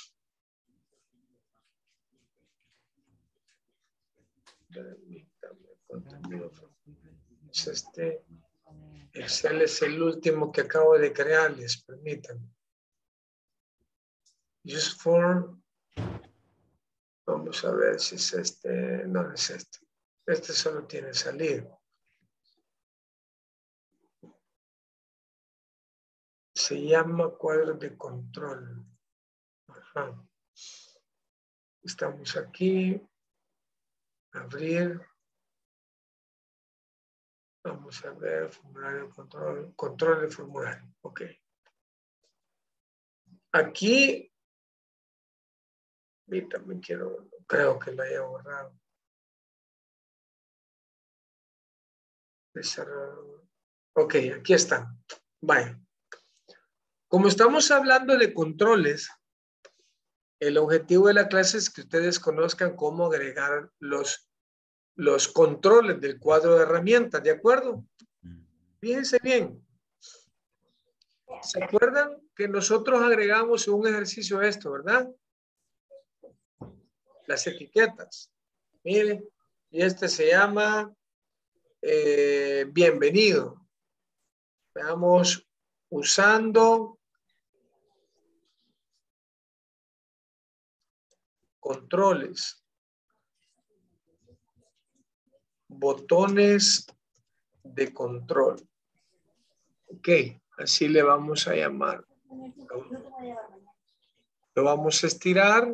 Permítame, contenido. Es este. Excel es el último que acabo de crearles. Permítanme. Use form. Vamos a ver si es este. No, es este. Este solo tiene salida. Se llama cuadro de control. Ajá. Estamos aquí. Abrir. Vamos a ver, formulario, control, control del formulario. Ok. Aquí, y también quiero, creo que lo haya borrado. Ok, aquí está. Vale. Como estamos hablando de controles, el objetivo de la clase es que ustedes conozcan cómo agregar los, los controles del cuadro de herramientas, ¿de acuerdo? Fíjense bien. ¿Se acuerdan que nosotros agregamos en un ejercicio esto, verdad? Las etiquetas. Miren, y este se llama eh, bienvenido. Veamos, usando controles, botones de control. Ok, así le vamos a llamar. Lo vamos a estirar.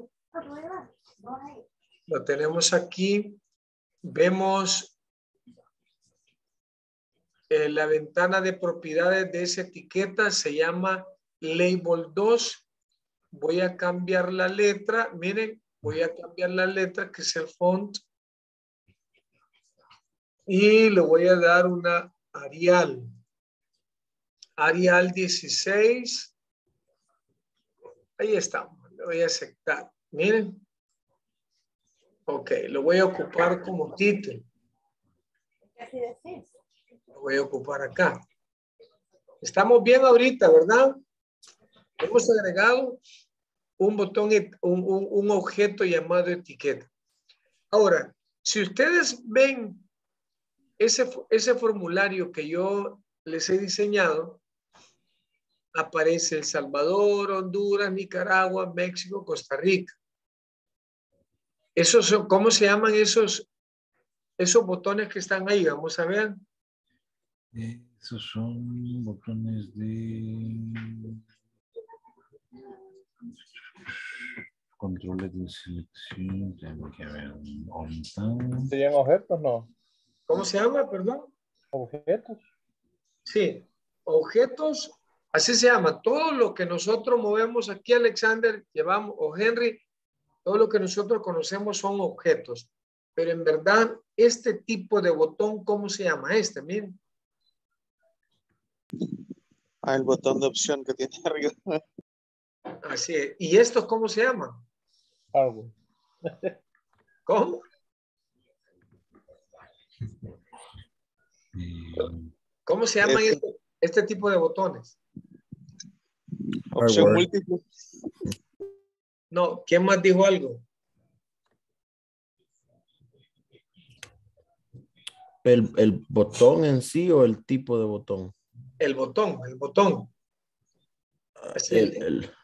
Lo tenemos aquí. Vemos eh, la ventana de propiedades de esa etiqueta. Se llama Label dos. Voy a cambiar la letra. Miren, voy a cambiar la letra que es el font. Y le voy a dar una Arial. Arial dieciséis. Ahí estamos. Le voy a aceptar. Miren. Ok, lo voy a ocupar como título. Lo voy a ocupar acá. Estamos bien ahorita, ¿verdad? Hemos agregado un botón, un, un, un objeto llamado etiqueta. Ahora, si ustedes ven ese, ese formulario que yo les he diseñado, aparece El Salvador, Honduras, Nicaragua, México, Costa Rica. Esos son, ¿cómo se llaman esos, esos botones que están ahí? Vamos a ver. Esos son botones de controles de selección. Tengo que ver. ¿Serían objetos? No. ¿Cómo se llama? Perdón. Objetos. Sí, objetos, así se llama. Todo lo que nosotros movemos aquí, Alexander, llevamos, o Henry, todo lo que nosotros conocemos son objetos. Pero en verdad, este tipo de botón, ¿cómo se llama? Este, miren. Ah, el botón de opción que tiene arriba. Así es. ¿Y estos cómo se llaman? Hardware. ¿Cómo? ¿Cómo se llaman Este. este, este tipo de botones? Opción Hardware. múltiple. No, ¿quién más dijo algo? ¿El, el botón en sí o el tipo de botón? El botón, el botón. Así El, el- el,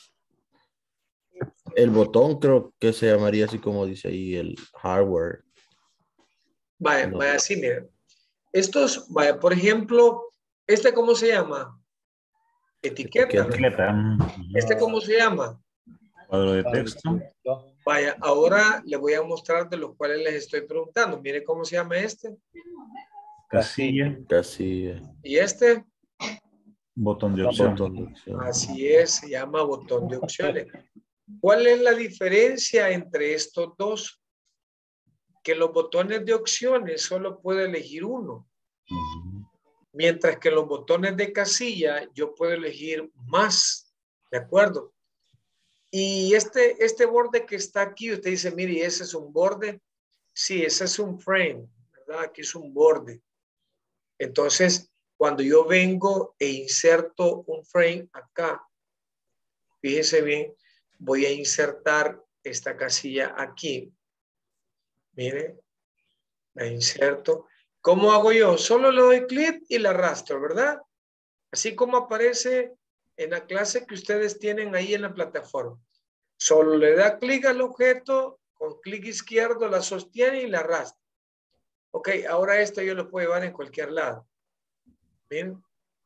el botón creo que se llamaría así como dice ahí el hardware. Vaya, No. vaya, así, miren. Estos, vaya, por ejemplo, ¿este cómo se llama? Etiqueta. Etiqueta. Etiqueta. ¿Este cómo se llama? Cuadro de texto. Vaya, ahora le voy a mostrar de los cuales les estoy preguntando. Mire cómo se llama este. Casilla. Casilla. Y este, Botón de opción. Botón de opción. así es, se llama botón de opciones. ¿Cuál es la diferencia entre estos dos? Que los botones de opciones solo puedo elegir uno. Ujú. Mientras que los botones de casilla yo puedo elegir más. ¿De acuerdo? Y este, este borde que está aquí, usted dice, mire, ese es un borde. Sí, ese es un frame, ¿verdad? Aquí es un borde. Entonces, cuando yo vengo e inserto un frame acá, fíjese bien, voy a insertar esta casilla aquí. Mire, la inserto. ¿Cómo hago yo? Solo le doy clic y la arrastro, ¿verdad? Así como aparece en la clase que ustedes tienen ahí en la plataforma. Solo le da clic al objeto, con clic izquierdo la sostiene y la arrastra. Ok, ahora esto yo lo puedo llevar en cualquier lado. ¿Ven?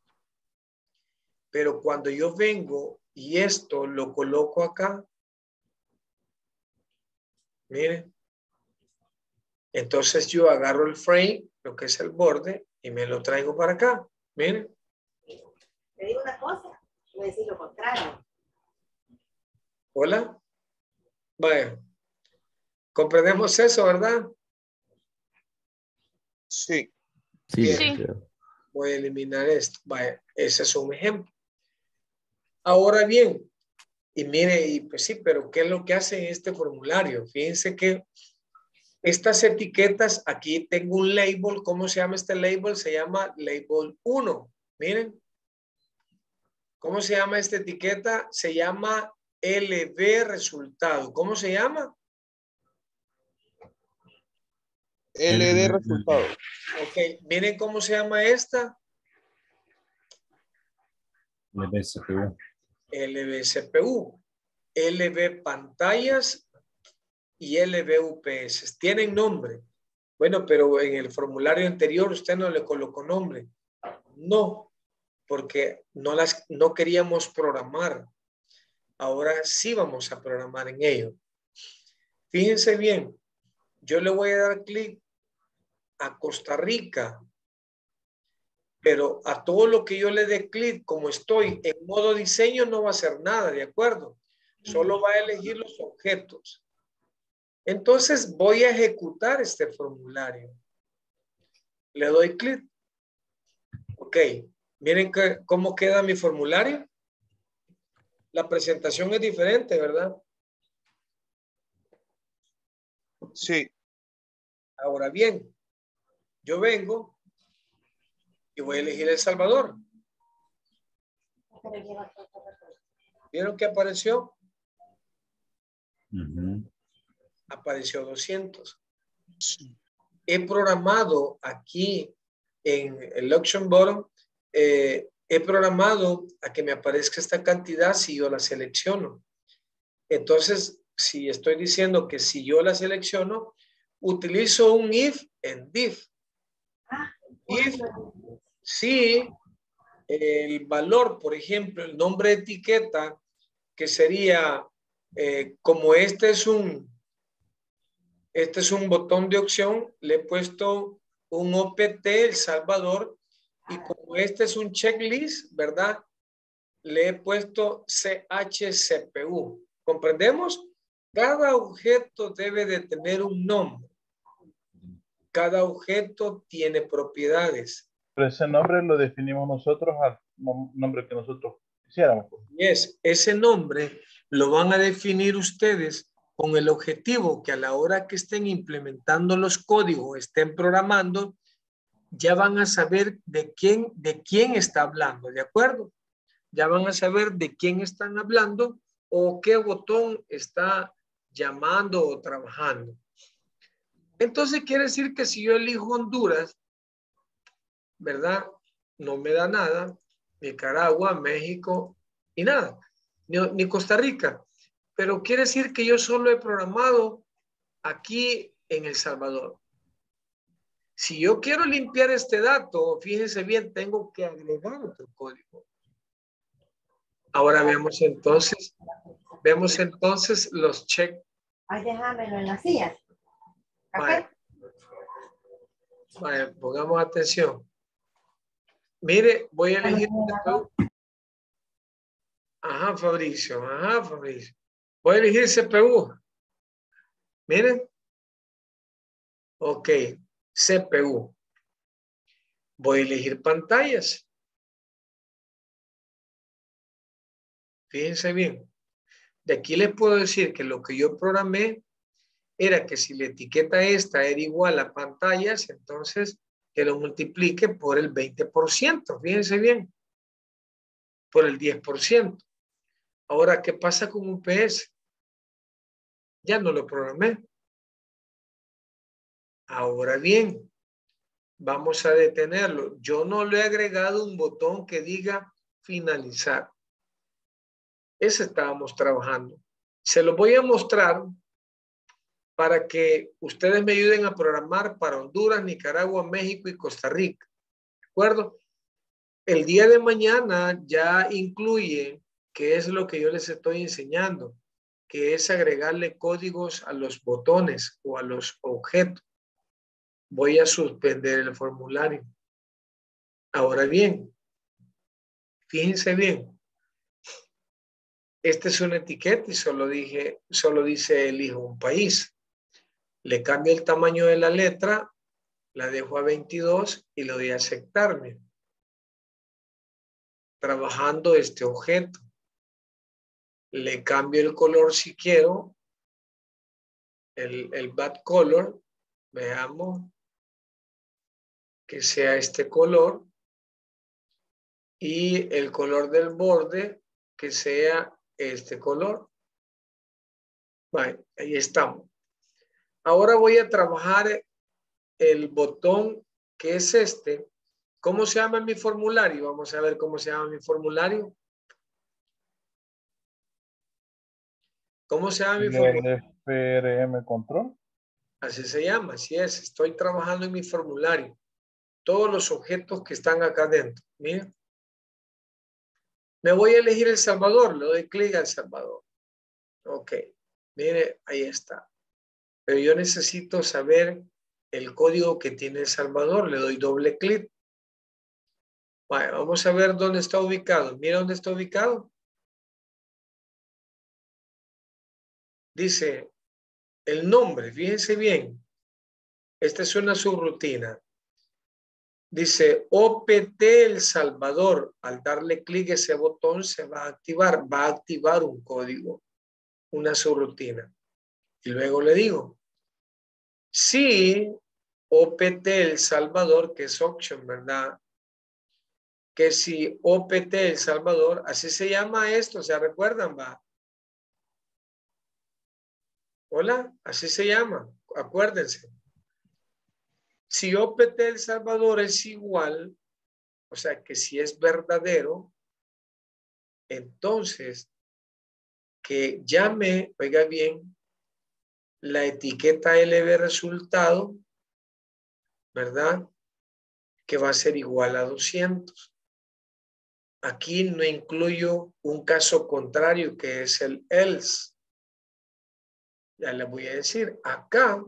Pero cuando yo vengo y esto lo coloco acá, miren, entonces yo agarro el frame, lo que es el borde, y me lo traigo para acá. Miren. Te digo una cosa, voy a decir lo contrario. Hola. Vaya. Comprendemos eso, ¿verdad? Sí. Sí, Bien. licenciado. Voy a eliminar esto. Vaya, ese es un ejemplo. Ahora bien, y mire, y pues sí, pero ¿qué es lo que hace en este formulario? Fíjense que estas etiquetas, aquí tengo un label. ¿Cómo se llama este label? Se llama label uno. Miren. ¿Cómo se llama esta etiqueta? Se llama L B resultado. ¿Cómo se llama? L D resultado. Ok, miren cómo se llama esta. L B C P U. L B C P U. L B pantallas y L B U P S. Tienen nombre. Bueno, pero en el formulario anterior usted no le colocó nombre. No, porque no las no queríamos programar. Ahora sí vamos a programar en ello. Fíjense bien, yo le voy a dar clic a Costa Rica, pero a todo lo que yo le dé clic, como estoy en modo diseño, no va a hacer nada, ¿de acuerdo? Solo va a elegir los objetos. Entonces voy a ejecutar este formulario. Le doy clic. Ok, miren que, cómo queda mi formulario. La presentación es diferente, ¿verdad? Sí. Ahora bien, yo vengo y voy a elegir El Salvador. ¿Vieron que apareció? Uh-huh. Apareció doscientos. He programado aquí en el Auction Bottom, eh, he programado a que me aparezca esta cantidad si yo la selecciono. Entonces, si estoy diciendo que si yo la selecciono, utilizo un if en div. If, si el valor, por ejemplo, el nombre de etiqueta, que sería, eh, como este es un, este es un botón de opción, le he puesto un O P T El Salvador, y como este es un checklist, ¿verdad? Le he puesto C H C P U. ¿Comprendemos? Cada objeto debe de tener un nombre. Cada objeto tiene propiedades. Pero ese nombre lo definimos nosotros al nombre que nosotros quisiéramos. Y es, ese nombre lo van a definir ustedes con el objetivo que a la hora que estén implementando los códigos, estén programando, ya van a saber de quién, de quién está hablando, ¿de acuerdo? Ya van a saber de quién están hablando o qué botón está llamando o trabajando. Entonces quiere decir que si yo elijo Honduras, ¿verdad? No me da nada. Nicaragua, México y nada. Ni, ni Costa Rica. Pero quiere decir que yo solo he programado aquí en El Salvador. Si yo quiero limpiar este dato, fíjense bien, tengo que agregar otro código. Ahora vemos entonces, vemos entonces los check. Ay, déjamelo en las sillas. Vale. Vale, pongamos atención. Mire, voy a elegir. Ajá, Fabricio. Ajá, Fabricio. Voy a elegir C P U. Miren. Ok. C P U. Voy a elegir pantallas. Fíjense bien. De aquí les puedo decir que lo que yo programé era que si la etiqueta esta era igual a pantallas, entonces que lo multiplique por el veinte por ciento. Fíjense bien. Por el diez por ciento. Ahora, ¿qué pasa con U P S? Ya no lo programé. Ahora bien, vamos a detenerlo. Yo no le he agregado un botón que diga finalizar. Ese estábamos trabajando. Se lo voy a mostrar para que ustedes me ayuden a programar para Honduras, Nicaragua, México y Costa Rica. ¿De acuerdo? El día de mañana ya incluye, que es lo que yo les estoy enseñando, que es agregarle códigos a los botones o a los objetos. Voy a suspender el formulario. Ahora bien, fíjense bien. Esta es una etiqueta y solo, dije, solo dice elijo un país. Le cambio el tamaño de la letra, la dejo a veintidós y le doy a aceptarme. Trabajando este objeto. Le cambio el color si quiero. El, el back color. Veamos. Que sea este color. Y el color del borde que sea este color. Vale, ahí estamos. Ahora voy a trabajar el botón que es este. ¿Cómo se llama mi formulario? Vamos a ver cómo se llama mi formulario. ¿Cómo se llama mi formulario? El F R M Control. Así se llama, así es. Estoy trabajando en mi formulario. Todos los objetos que están acá dentro. Miren. Me voy a elegir El Salvador. Le doy clic a El Salvador. Ok. Mire, ahí está. Pero yo necesito saber el código que tiene El Salvador. Le doy doble clic. Vale, vamos a ver dónde está ubicado. Mira dónde está ubicado. Dice el nombre. Fíjense bien. Esta es una subrutina. Dice O P T El Salvador. Al darle clic a ese botón se va a activar. Va a activar un código. Una subrutina. Y luego le digo. Si O P T El Salvador, que es option, ¿verdad? Que si O P T El Salvador, así se llama esto, ¿se recuerdan? Va. Hola, así se llama, acuérdense. Si O P T El Salvador es igual, o sea que si es verdadero, entonces que llame, oiga bien, la etiqueta L B resultado, ¿verdad? Que va a ser igual a doscientos. Aquí no incluyo un caso contrario que es el else. Ya les voy a decir, acá,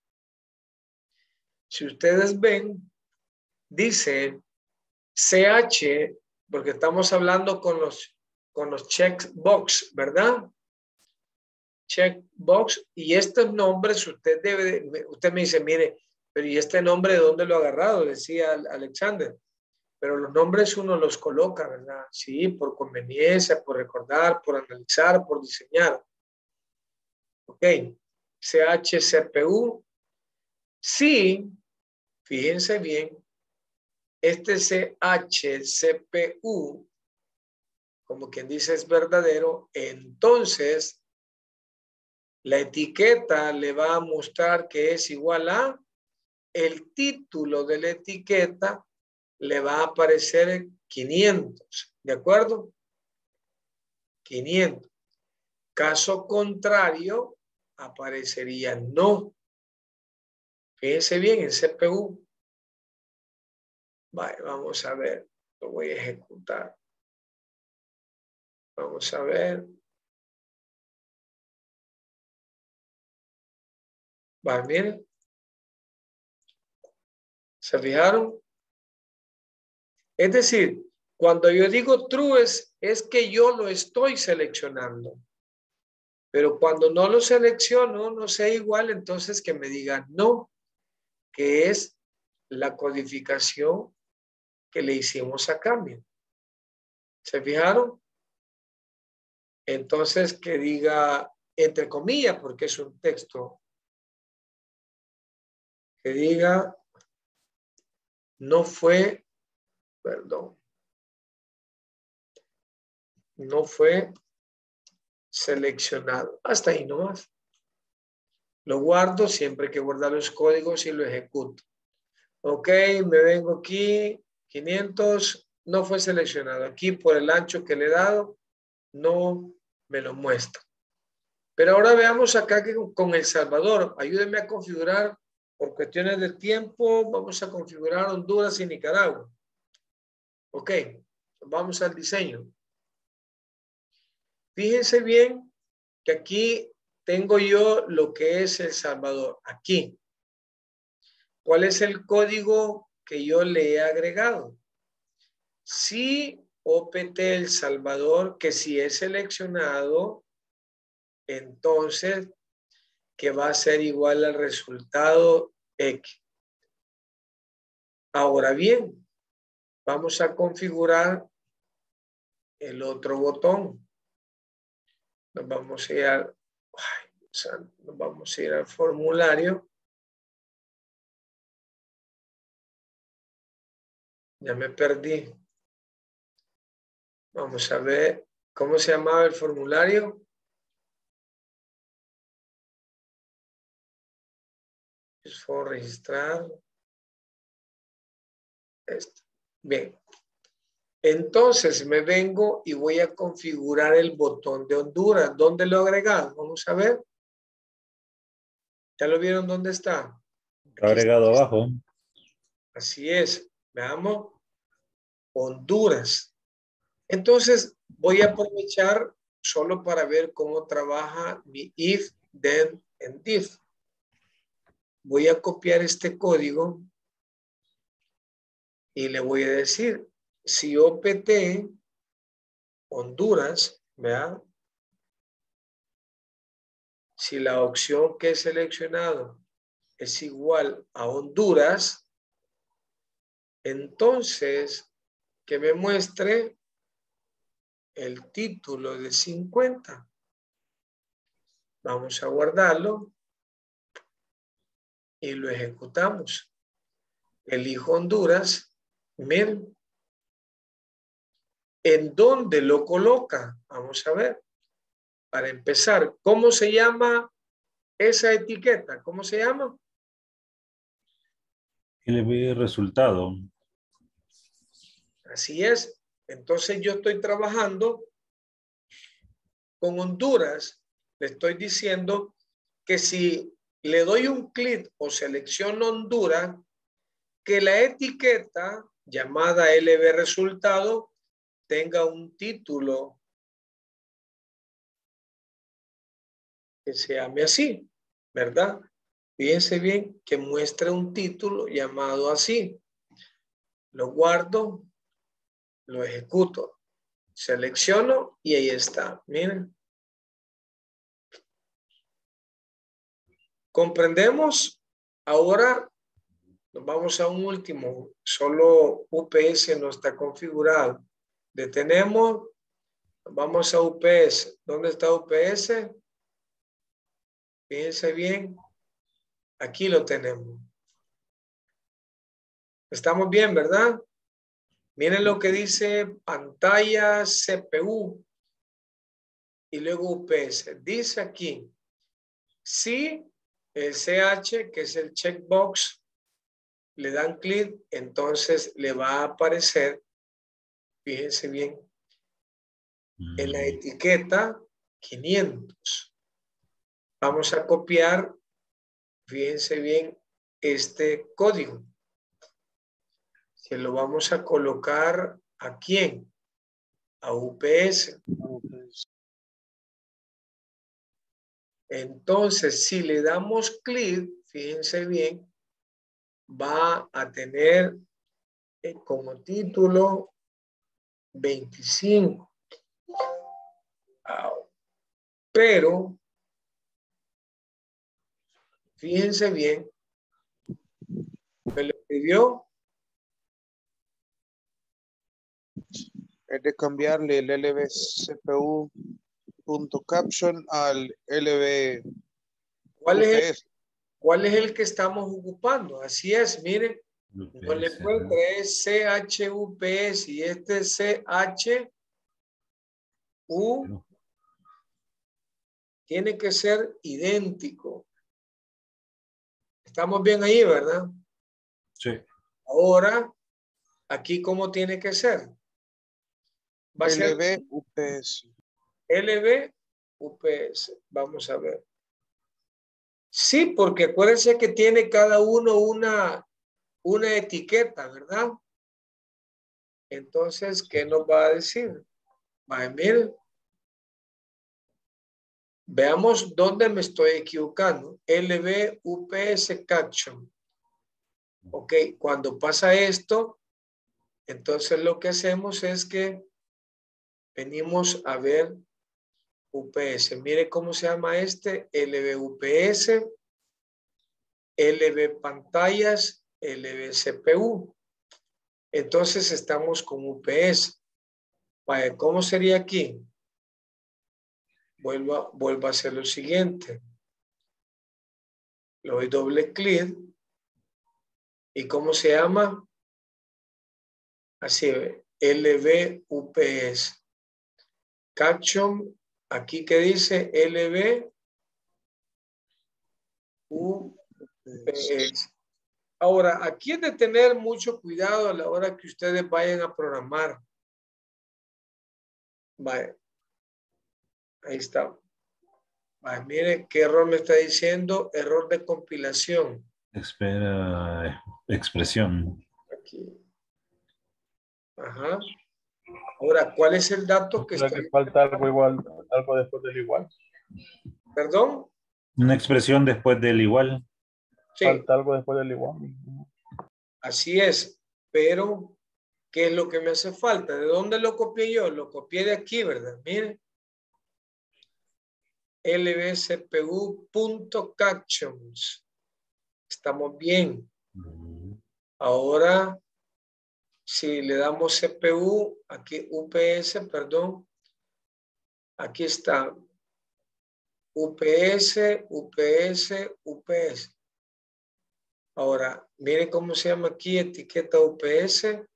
si ustedes ven, dice C H, porque estamos hablando con los, con los checkbox, ¿verdad? Checkbox, y estos nombres usted debe, usted me dice, mire, pero ¿y este nombre de dónde lo ha agarrado? Decía Alexander. Pero los nombres uno los coloca, ¿verdad? Sí, por conveniencia, por recordar, por analizar, por diseñar. Ok. C H C P U. Sí, fíjense bien, este C H C P U, como quien dice es verdadero, entonces la etiqueta le va a mostrar que es igual a el título de la etiqueta, le va a aparecer quinientos, ¿de acuerdo? quinientos. Caso contrario, aparecería no. Fíjense bien en C P U. Vale, vamos a ver. Lo voy a ejecutar. Vamos a ver. Vale, miren. ¿Se fijaron? Es decir, cuando yo digo true es, es que yo lo estoy seleccionando. Pero cuando no lo selecciono, no sea igual, entonces que me digan no, que es la codificación que le hicimos a cambio. ¿Se fijaron? Entonces que diga, entre comillas, porque es un texto, que diga, no fue, perdón, no fue seleccionado. Hasta ahí nomás. Lo guardo, siempre hay que guardar los códigos y lo ejecuto. Ok, me vengo aquí, quinientos, no fue seleccionado. Aquí por el ancho que le he dado, no me lo muestra. Pero ahora veamos acá que con El Salvador, ayúdenme a configurar, por cuestiones de tiempo, vamos a configurar Honduras y Nicaragua. Ok, vamos al diseño. Fíjense bien que aquí tengo yo lo que es El Salvador. Aquí. ¿Cuál es el código que yo le he agregado? Si O P T El Salvador, que si es seleccionado, entonces que va a ser igual al resultado X. Ahora bien, vamos a configurar el otro botón. Nos vamos a ir al, ay, nos vamos a ir al formulario. Ya me perdí. Vamos a ver cómo se llamaba el formulario. Fue registrar. Esto. Bien. Entonces me vengo y voy a configurar el botón de Honduras. ¿Dónde lo he agregado? Vamos a ver. ¿Ya lo vieron dónde está? Está agregado está. abajo. Así es. Veamos. Honduras. Entonces voy a aprovechar solo para ver cómo trabaja mi if, then, and if. Voy a copiar este código y le voy a decir, si O P T Honduras, ¿verdad? Si la opción que he seleccionado es igual a Honduras, entonces que me muestre el título de cincuenta. Vamos a guardarlo y lo ejecutamos. Elijo Honduras. Miren. ¿En dónde lo coloca? Vamos a ver. Para empezar, ¿cómo se llama esa etiqueta? ¿Cómo se llama? L B resultado. Así es. Entonces yo estoy trabajando con Honduras. Le estoy diciendo que si le doy un clic o selecciono Honduras, que la etiqueta llamada L B resultado tenga un título que se llame así, ¿verdad? Fíjense bien que muestre un título llamado así. Lo guardo, lo ejecuto, selecciono y ahí está. Miren. ¿Comprendemos? Ahora nos vamos a un último. Solo U P S no está configurado. Detenemos. Vamos a U P S. ¿Dónde está U P S? Fíjense bien. Aquí lo tenemos. Estamos bien, ¿verdad? Miren lo que dice pantalla C P U y luego U P S. Dice aquí, si el C H, que es el checkbox, le dan clic, entonces le va a aparecer, fíjense bien, en la etiqueta quinientos. Vamos a copiar, fíjense bien, este código. Que lo vamos a colocar ¿a quién? A U P S. Entonces, si le damos clic, fíjense bien, va a tener como título veinticinco. Pero, fíjense bien, me lo escribió. Es de cambiarle el L B C P U punto caption al L B ¿Cuál U P es, S. el, ¿Cuál es el que estamos ocupando? Así es, miren. No le encuentro, es C H U P S y este es C H U. Tiene que ser idéntico. Estamos bien ahí, ¿verdad? Sí. Ahora, aquí, ¿cómo tiene que ser? Va a ser L B U P S. L B U P S. Vamos a ver. Sí, porque acuérdense que tiene cada uno una, una etiqueta, ¿verdad? Entonces, ¿qué nos va a decir? Va a miren. Veamos dónde me estoy equivocando. L B U P S caption. Ok, cuando pasa esto, Entonces lo que hacemos es que venimos a ver U P S. Mire cómo se llama este, L V U P S, L V pantallas, L V C P U. Entonces estamos con U P S. Vaya, ¿cómo sería aquí? Vuelvo a, vuelvo a hacer lo siguiente. Le doy doble clic. ¿Y cómo se llama? Así, L V U P S. Caption, aquí que dice L V U P S. Ahora, aquí es de tener mucho cuidado a la hora que ustedes vayan a programar. Vale. Ahí está. Vale, mire qué error me está diciendo. Error de compilación. Espera, expresión. Aquí. Ajá. Ahora, ¿cuál es el dato que Creo está? que falta algo igual, algo después del igual. ¿Perdón? Una expresión después del igual. Sí, Falta algo después del igual. así es. Pero, ¿qué es lo que me hace falta? ¿De dónde lo copié yo? Lo copié de aquí, ¿verdad? Miren. L V C P U.captions. Estamos bien. Ahora, si le damos C P U, aquí U P S, perdón. Aquí está. U P S, U P S, U P S. Ahora, miren cómo se llama aquí, etiqueta U P S.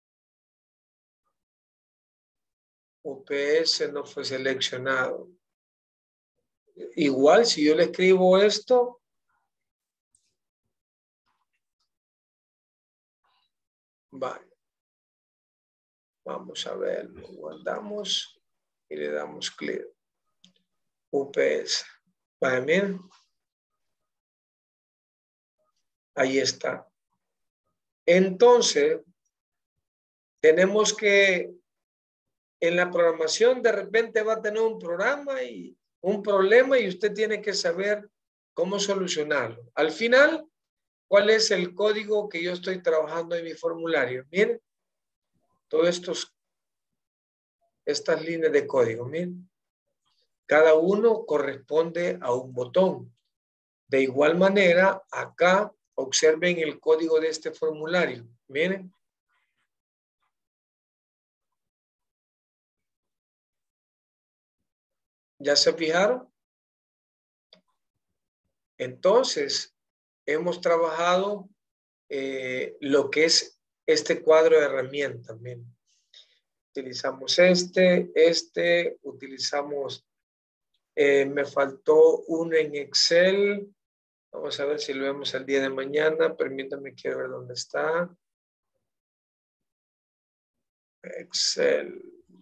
U P S no fue seleccionado. Igual, si yo le escribo esto, vale. Vamos a ver, lo guardamos y le damos clic. U P S. Vale, miren. Ahí está. Entonces, tenemos que, en la programación de repente va a tener un programa y un problema y usted tiene que saber cómo solucionarlo. Al final, ¿cuál es el código que yo estoy trabajando en mi formulario? Miren, todos estos, estas líneas de código, miren. Cada uno corresponde a un botón. De igual manera, acá observen el código de este formulario. Miren. ¿Ya se fijaron? Entonces, hemos trabajado eh, lo que es este cuadro de herramientas. Miren. Utilizamos este, este, utilizamos, eh, me faltó uno en Excel. Vamos a ver si lo vemos el día de mañana. Permítanme, quiero ver dónde está. Excel.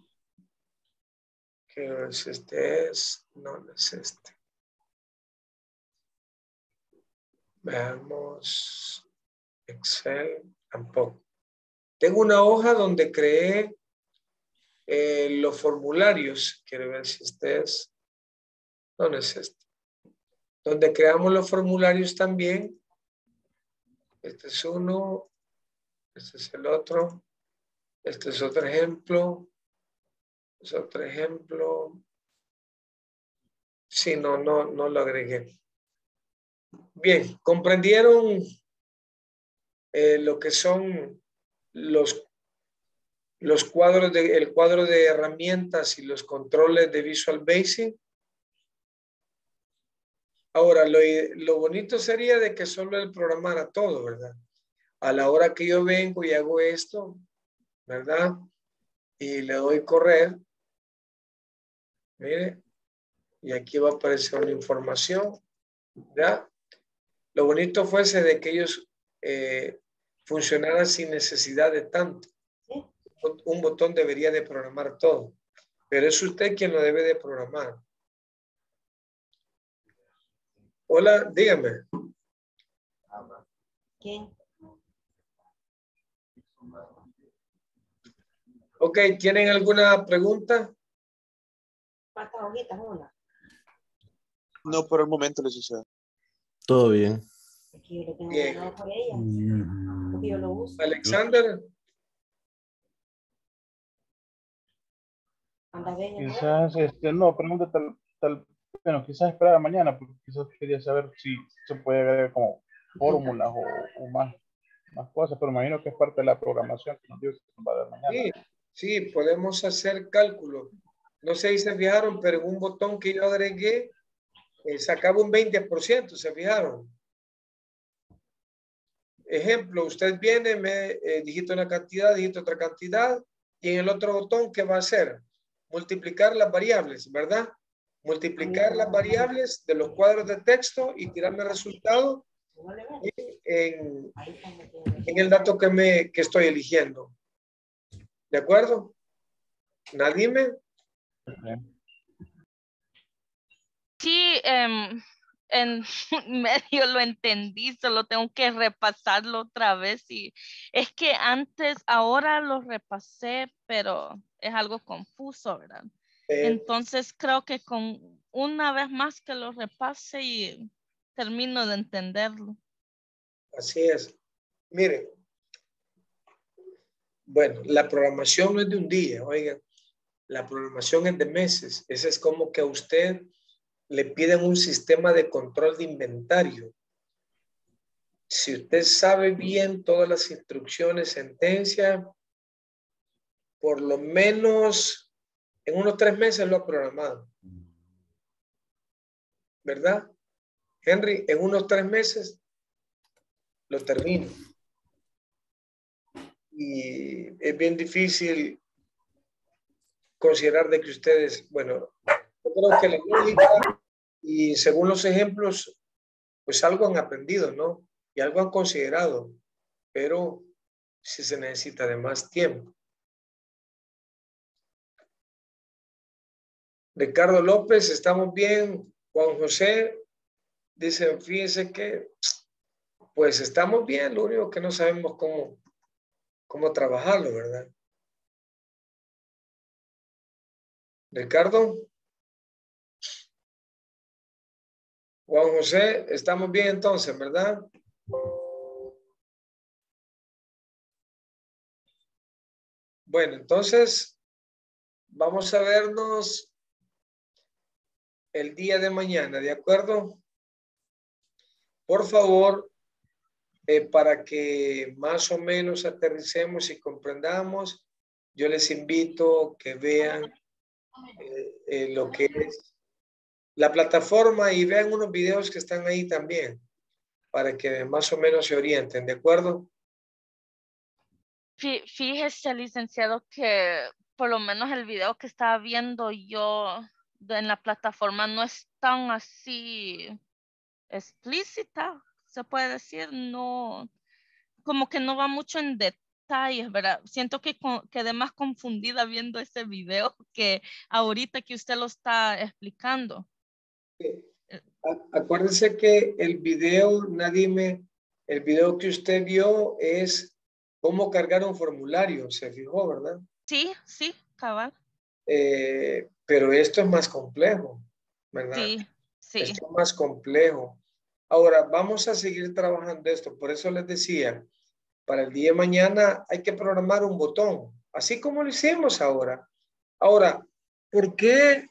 Quiero ver si este es. No, no es este. Veamos. Excel. Tampoco. Tengo una hoja donde creé eh, los formularios. Quiero ver si este es. No, no es este. Donde creamos los formularios también. Este es uno. Este es el otro. Este es otro ejemplo. Es otro ejemplo. Sí, no, no, no lo agregué. Bien, ¿comprendieron eh, lo que son los, los cuadros de, el cuadro de herramientas y los controles de Visual Basic? Ahora, lo, lo bonito sería de que solo él programara todo, ¿verdad? A la hora que yo vengo y hago esto, ¿verdad? Y le doy correr. Mire, y aquí va a aparecer una información, ¿ya? Lo bonito fuese de que ellos eh, funcionaran sin necesidad de tanto. Un botón debería de programar todo, pero es usted quien lo debe de programar. Hola, dígame. ¿Quién? Ok, ¿tienen alguna pregunta? ¿Cuántas hojitas? Una. No, por el momento, licenciado. Todo bien. Es que yo lo tengo Bien. ganado por ella. Porque yo lo uso. Alexander. Quizás, este, no, pregunta tal, tal, bueno, quizás esperar mañana, porque quizás quería saber si se puede agregar como fórmulas o, o más, más cosas, pero imagino que es parte de la programación que nos dio que nos va a dar mañana. Sí, sí, podemos hacer cálculo. No sé si se fijaron, pero en un botón que yo agregué, eh, sacaba un veinte por ciento, ¿se fijaron? Ejemplo, usted viene, me eh, digita una cantidad, digita otra cantidad, y en el otro botón, ¿qué va a hacer? Multiplicar las variables, ¿verdad? Multiplicar las variables de los cuadros de texto y tirarme el resultado en, en el dato que, me, que estoy eligiendo. ¿De acuerdo? Nadime. Sí, em, en medio lo entendí, solo tengo que repasarlo otra vez y es que antes, ahora lo repasé, pero es algo confuso, ¿verdad? Eh, Entonces creo que con una vez más que lo repase y termino de entenderlo. Así es. Mire, bueno, la programación no es de un día, oigan, la programación es de meses. Ese es como que a usted le piden un sistema de control de inventario. Si usted sabe bien todas las instrucciones, sentencia, por lo menos en unos tres meses lo ha programado. ¿Verdad? Henry, en unos tres meses lo termino. Y es bien difícil considerar de que ustedes, bueno, yo creo que la lógica y según los ejemplos, pues algo han aprendido, ¿no? Y algo han considerado, pero si se necesita de más tiempo. Ricardo López, estamos bien. Juan José dice, fíjense que pues estamos bien, lo único que no sabemos cómo, cómo trabajarlo, ¿verdad? Ricardo. Juan José, estamos bien entonces, ¿verdad? Bueno, entonces vamos a vernos el día de mañana, ¿de acuerdo? Por favor, eh, para que más o menos aterricemos y comprendamos, yo les invito que vean eh, eh, lo que es la plataforma y vean unos videos que están ahí también, para que más o menos se orienten, ¿de acuerdo? Fíjese, licenciado, que por lo menos el video que estaba viendo yo en la plataforma no es tan así explícita, se puede decir, no, como que no va mucho en detalles, ¿verdad? Siento que con, quedé más confundida viendo ese video que ahorita que usted lo está explicando. Acuérdense que el video, Nadime, el video que usted vio es cómo cargar un formulario, se fijó, ¿verdad? Sí, sí, cabal. Eh, pero esto es más complejo, ¿verdad? Sí, sí. Esto es más complejo. Ahora, vamos a seguir trabajando esto. Por eso les decía, para el día de mañana hay que programar un botón, así como lo hicimos ahora. Ahora, ¿por qué?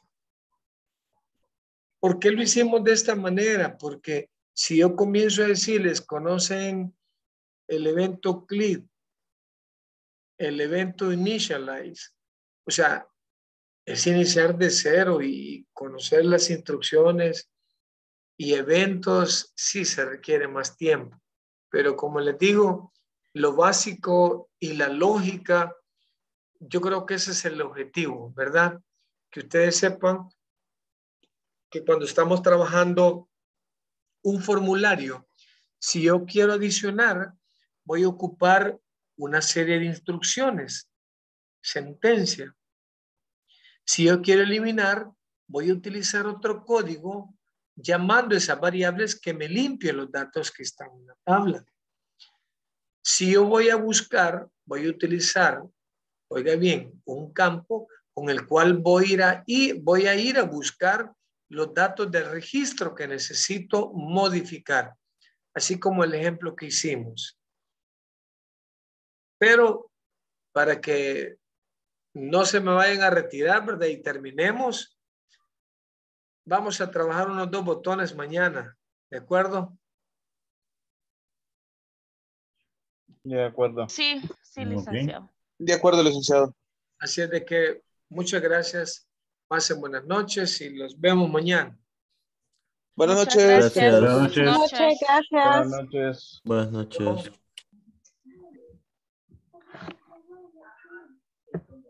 ¿Por qué lo hicimos de esta manera? Porque si yo comienzo a decirles, conocen el evento C L I D, el evento Initialize, o sea, es iniciar de cero y conocer las instrucciones y eventos, sí se requiere más tiempo. Pero como les digo, lo básico y la lógica, yo creo que ese es el objetivo, ¿verdad? Que ustedes sepan que cuando estamos trabajando un formulario, si yo quiero adicionar, voy a ocupar una serie de instrucciones, sentencia. Si yo quiero eliminar, voy a utilizar otro código llamando a esas variables que me limpien los datos que están en la tabla. Si yo voy a buscar, voy a utilizar, oiga bien, un campo con el cual voy a ir a, y voy a, ir a buscar los datos del registro que necesito modificar, así como el ejemplo que hicimos. Pero para que no se me vayan a retirar, ¿verdad? Y terminemos. Vamos a trabajar unos dos botones mañana, ¿de acuerdo? De acuerdo. Sí, sí, Ok. licenciado. De acuerdo, licenciado. Así es de que muchas gracias. Pasen buenas noches y los vemos mañana. Buenas Muchas noches. gracias. Gracias. Buenas Buenas noches. noches. Buenas noches. Buenas noches.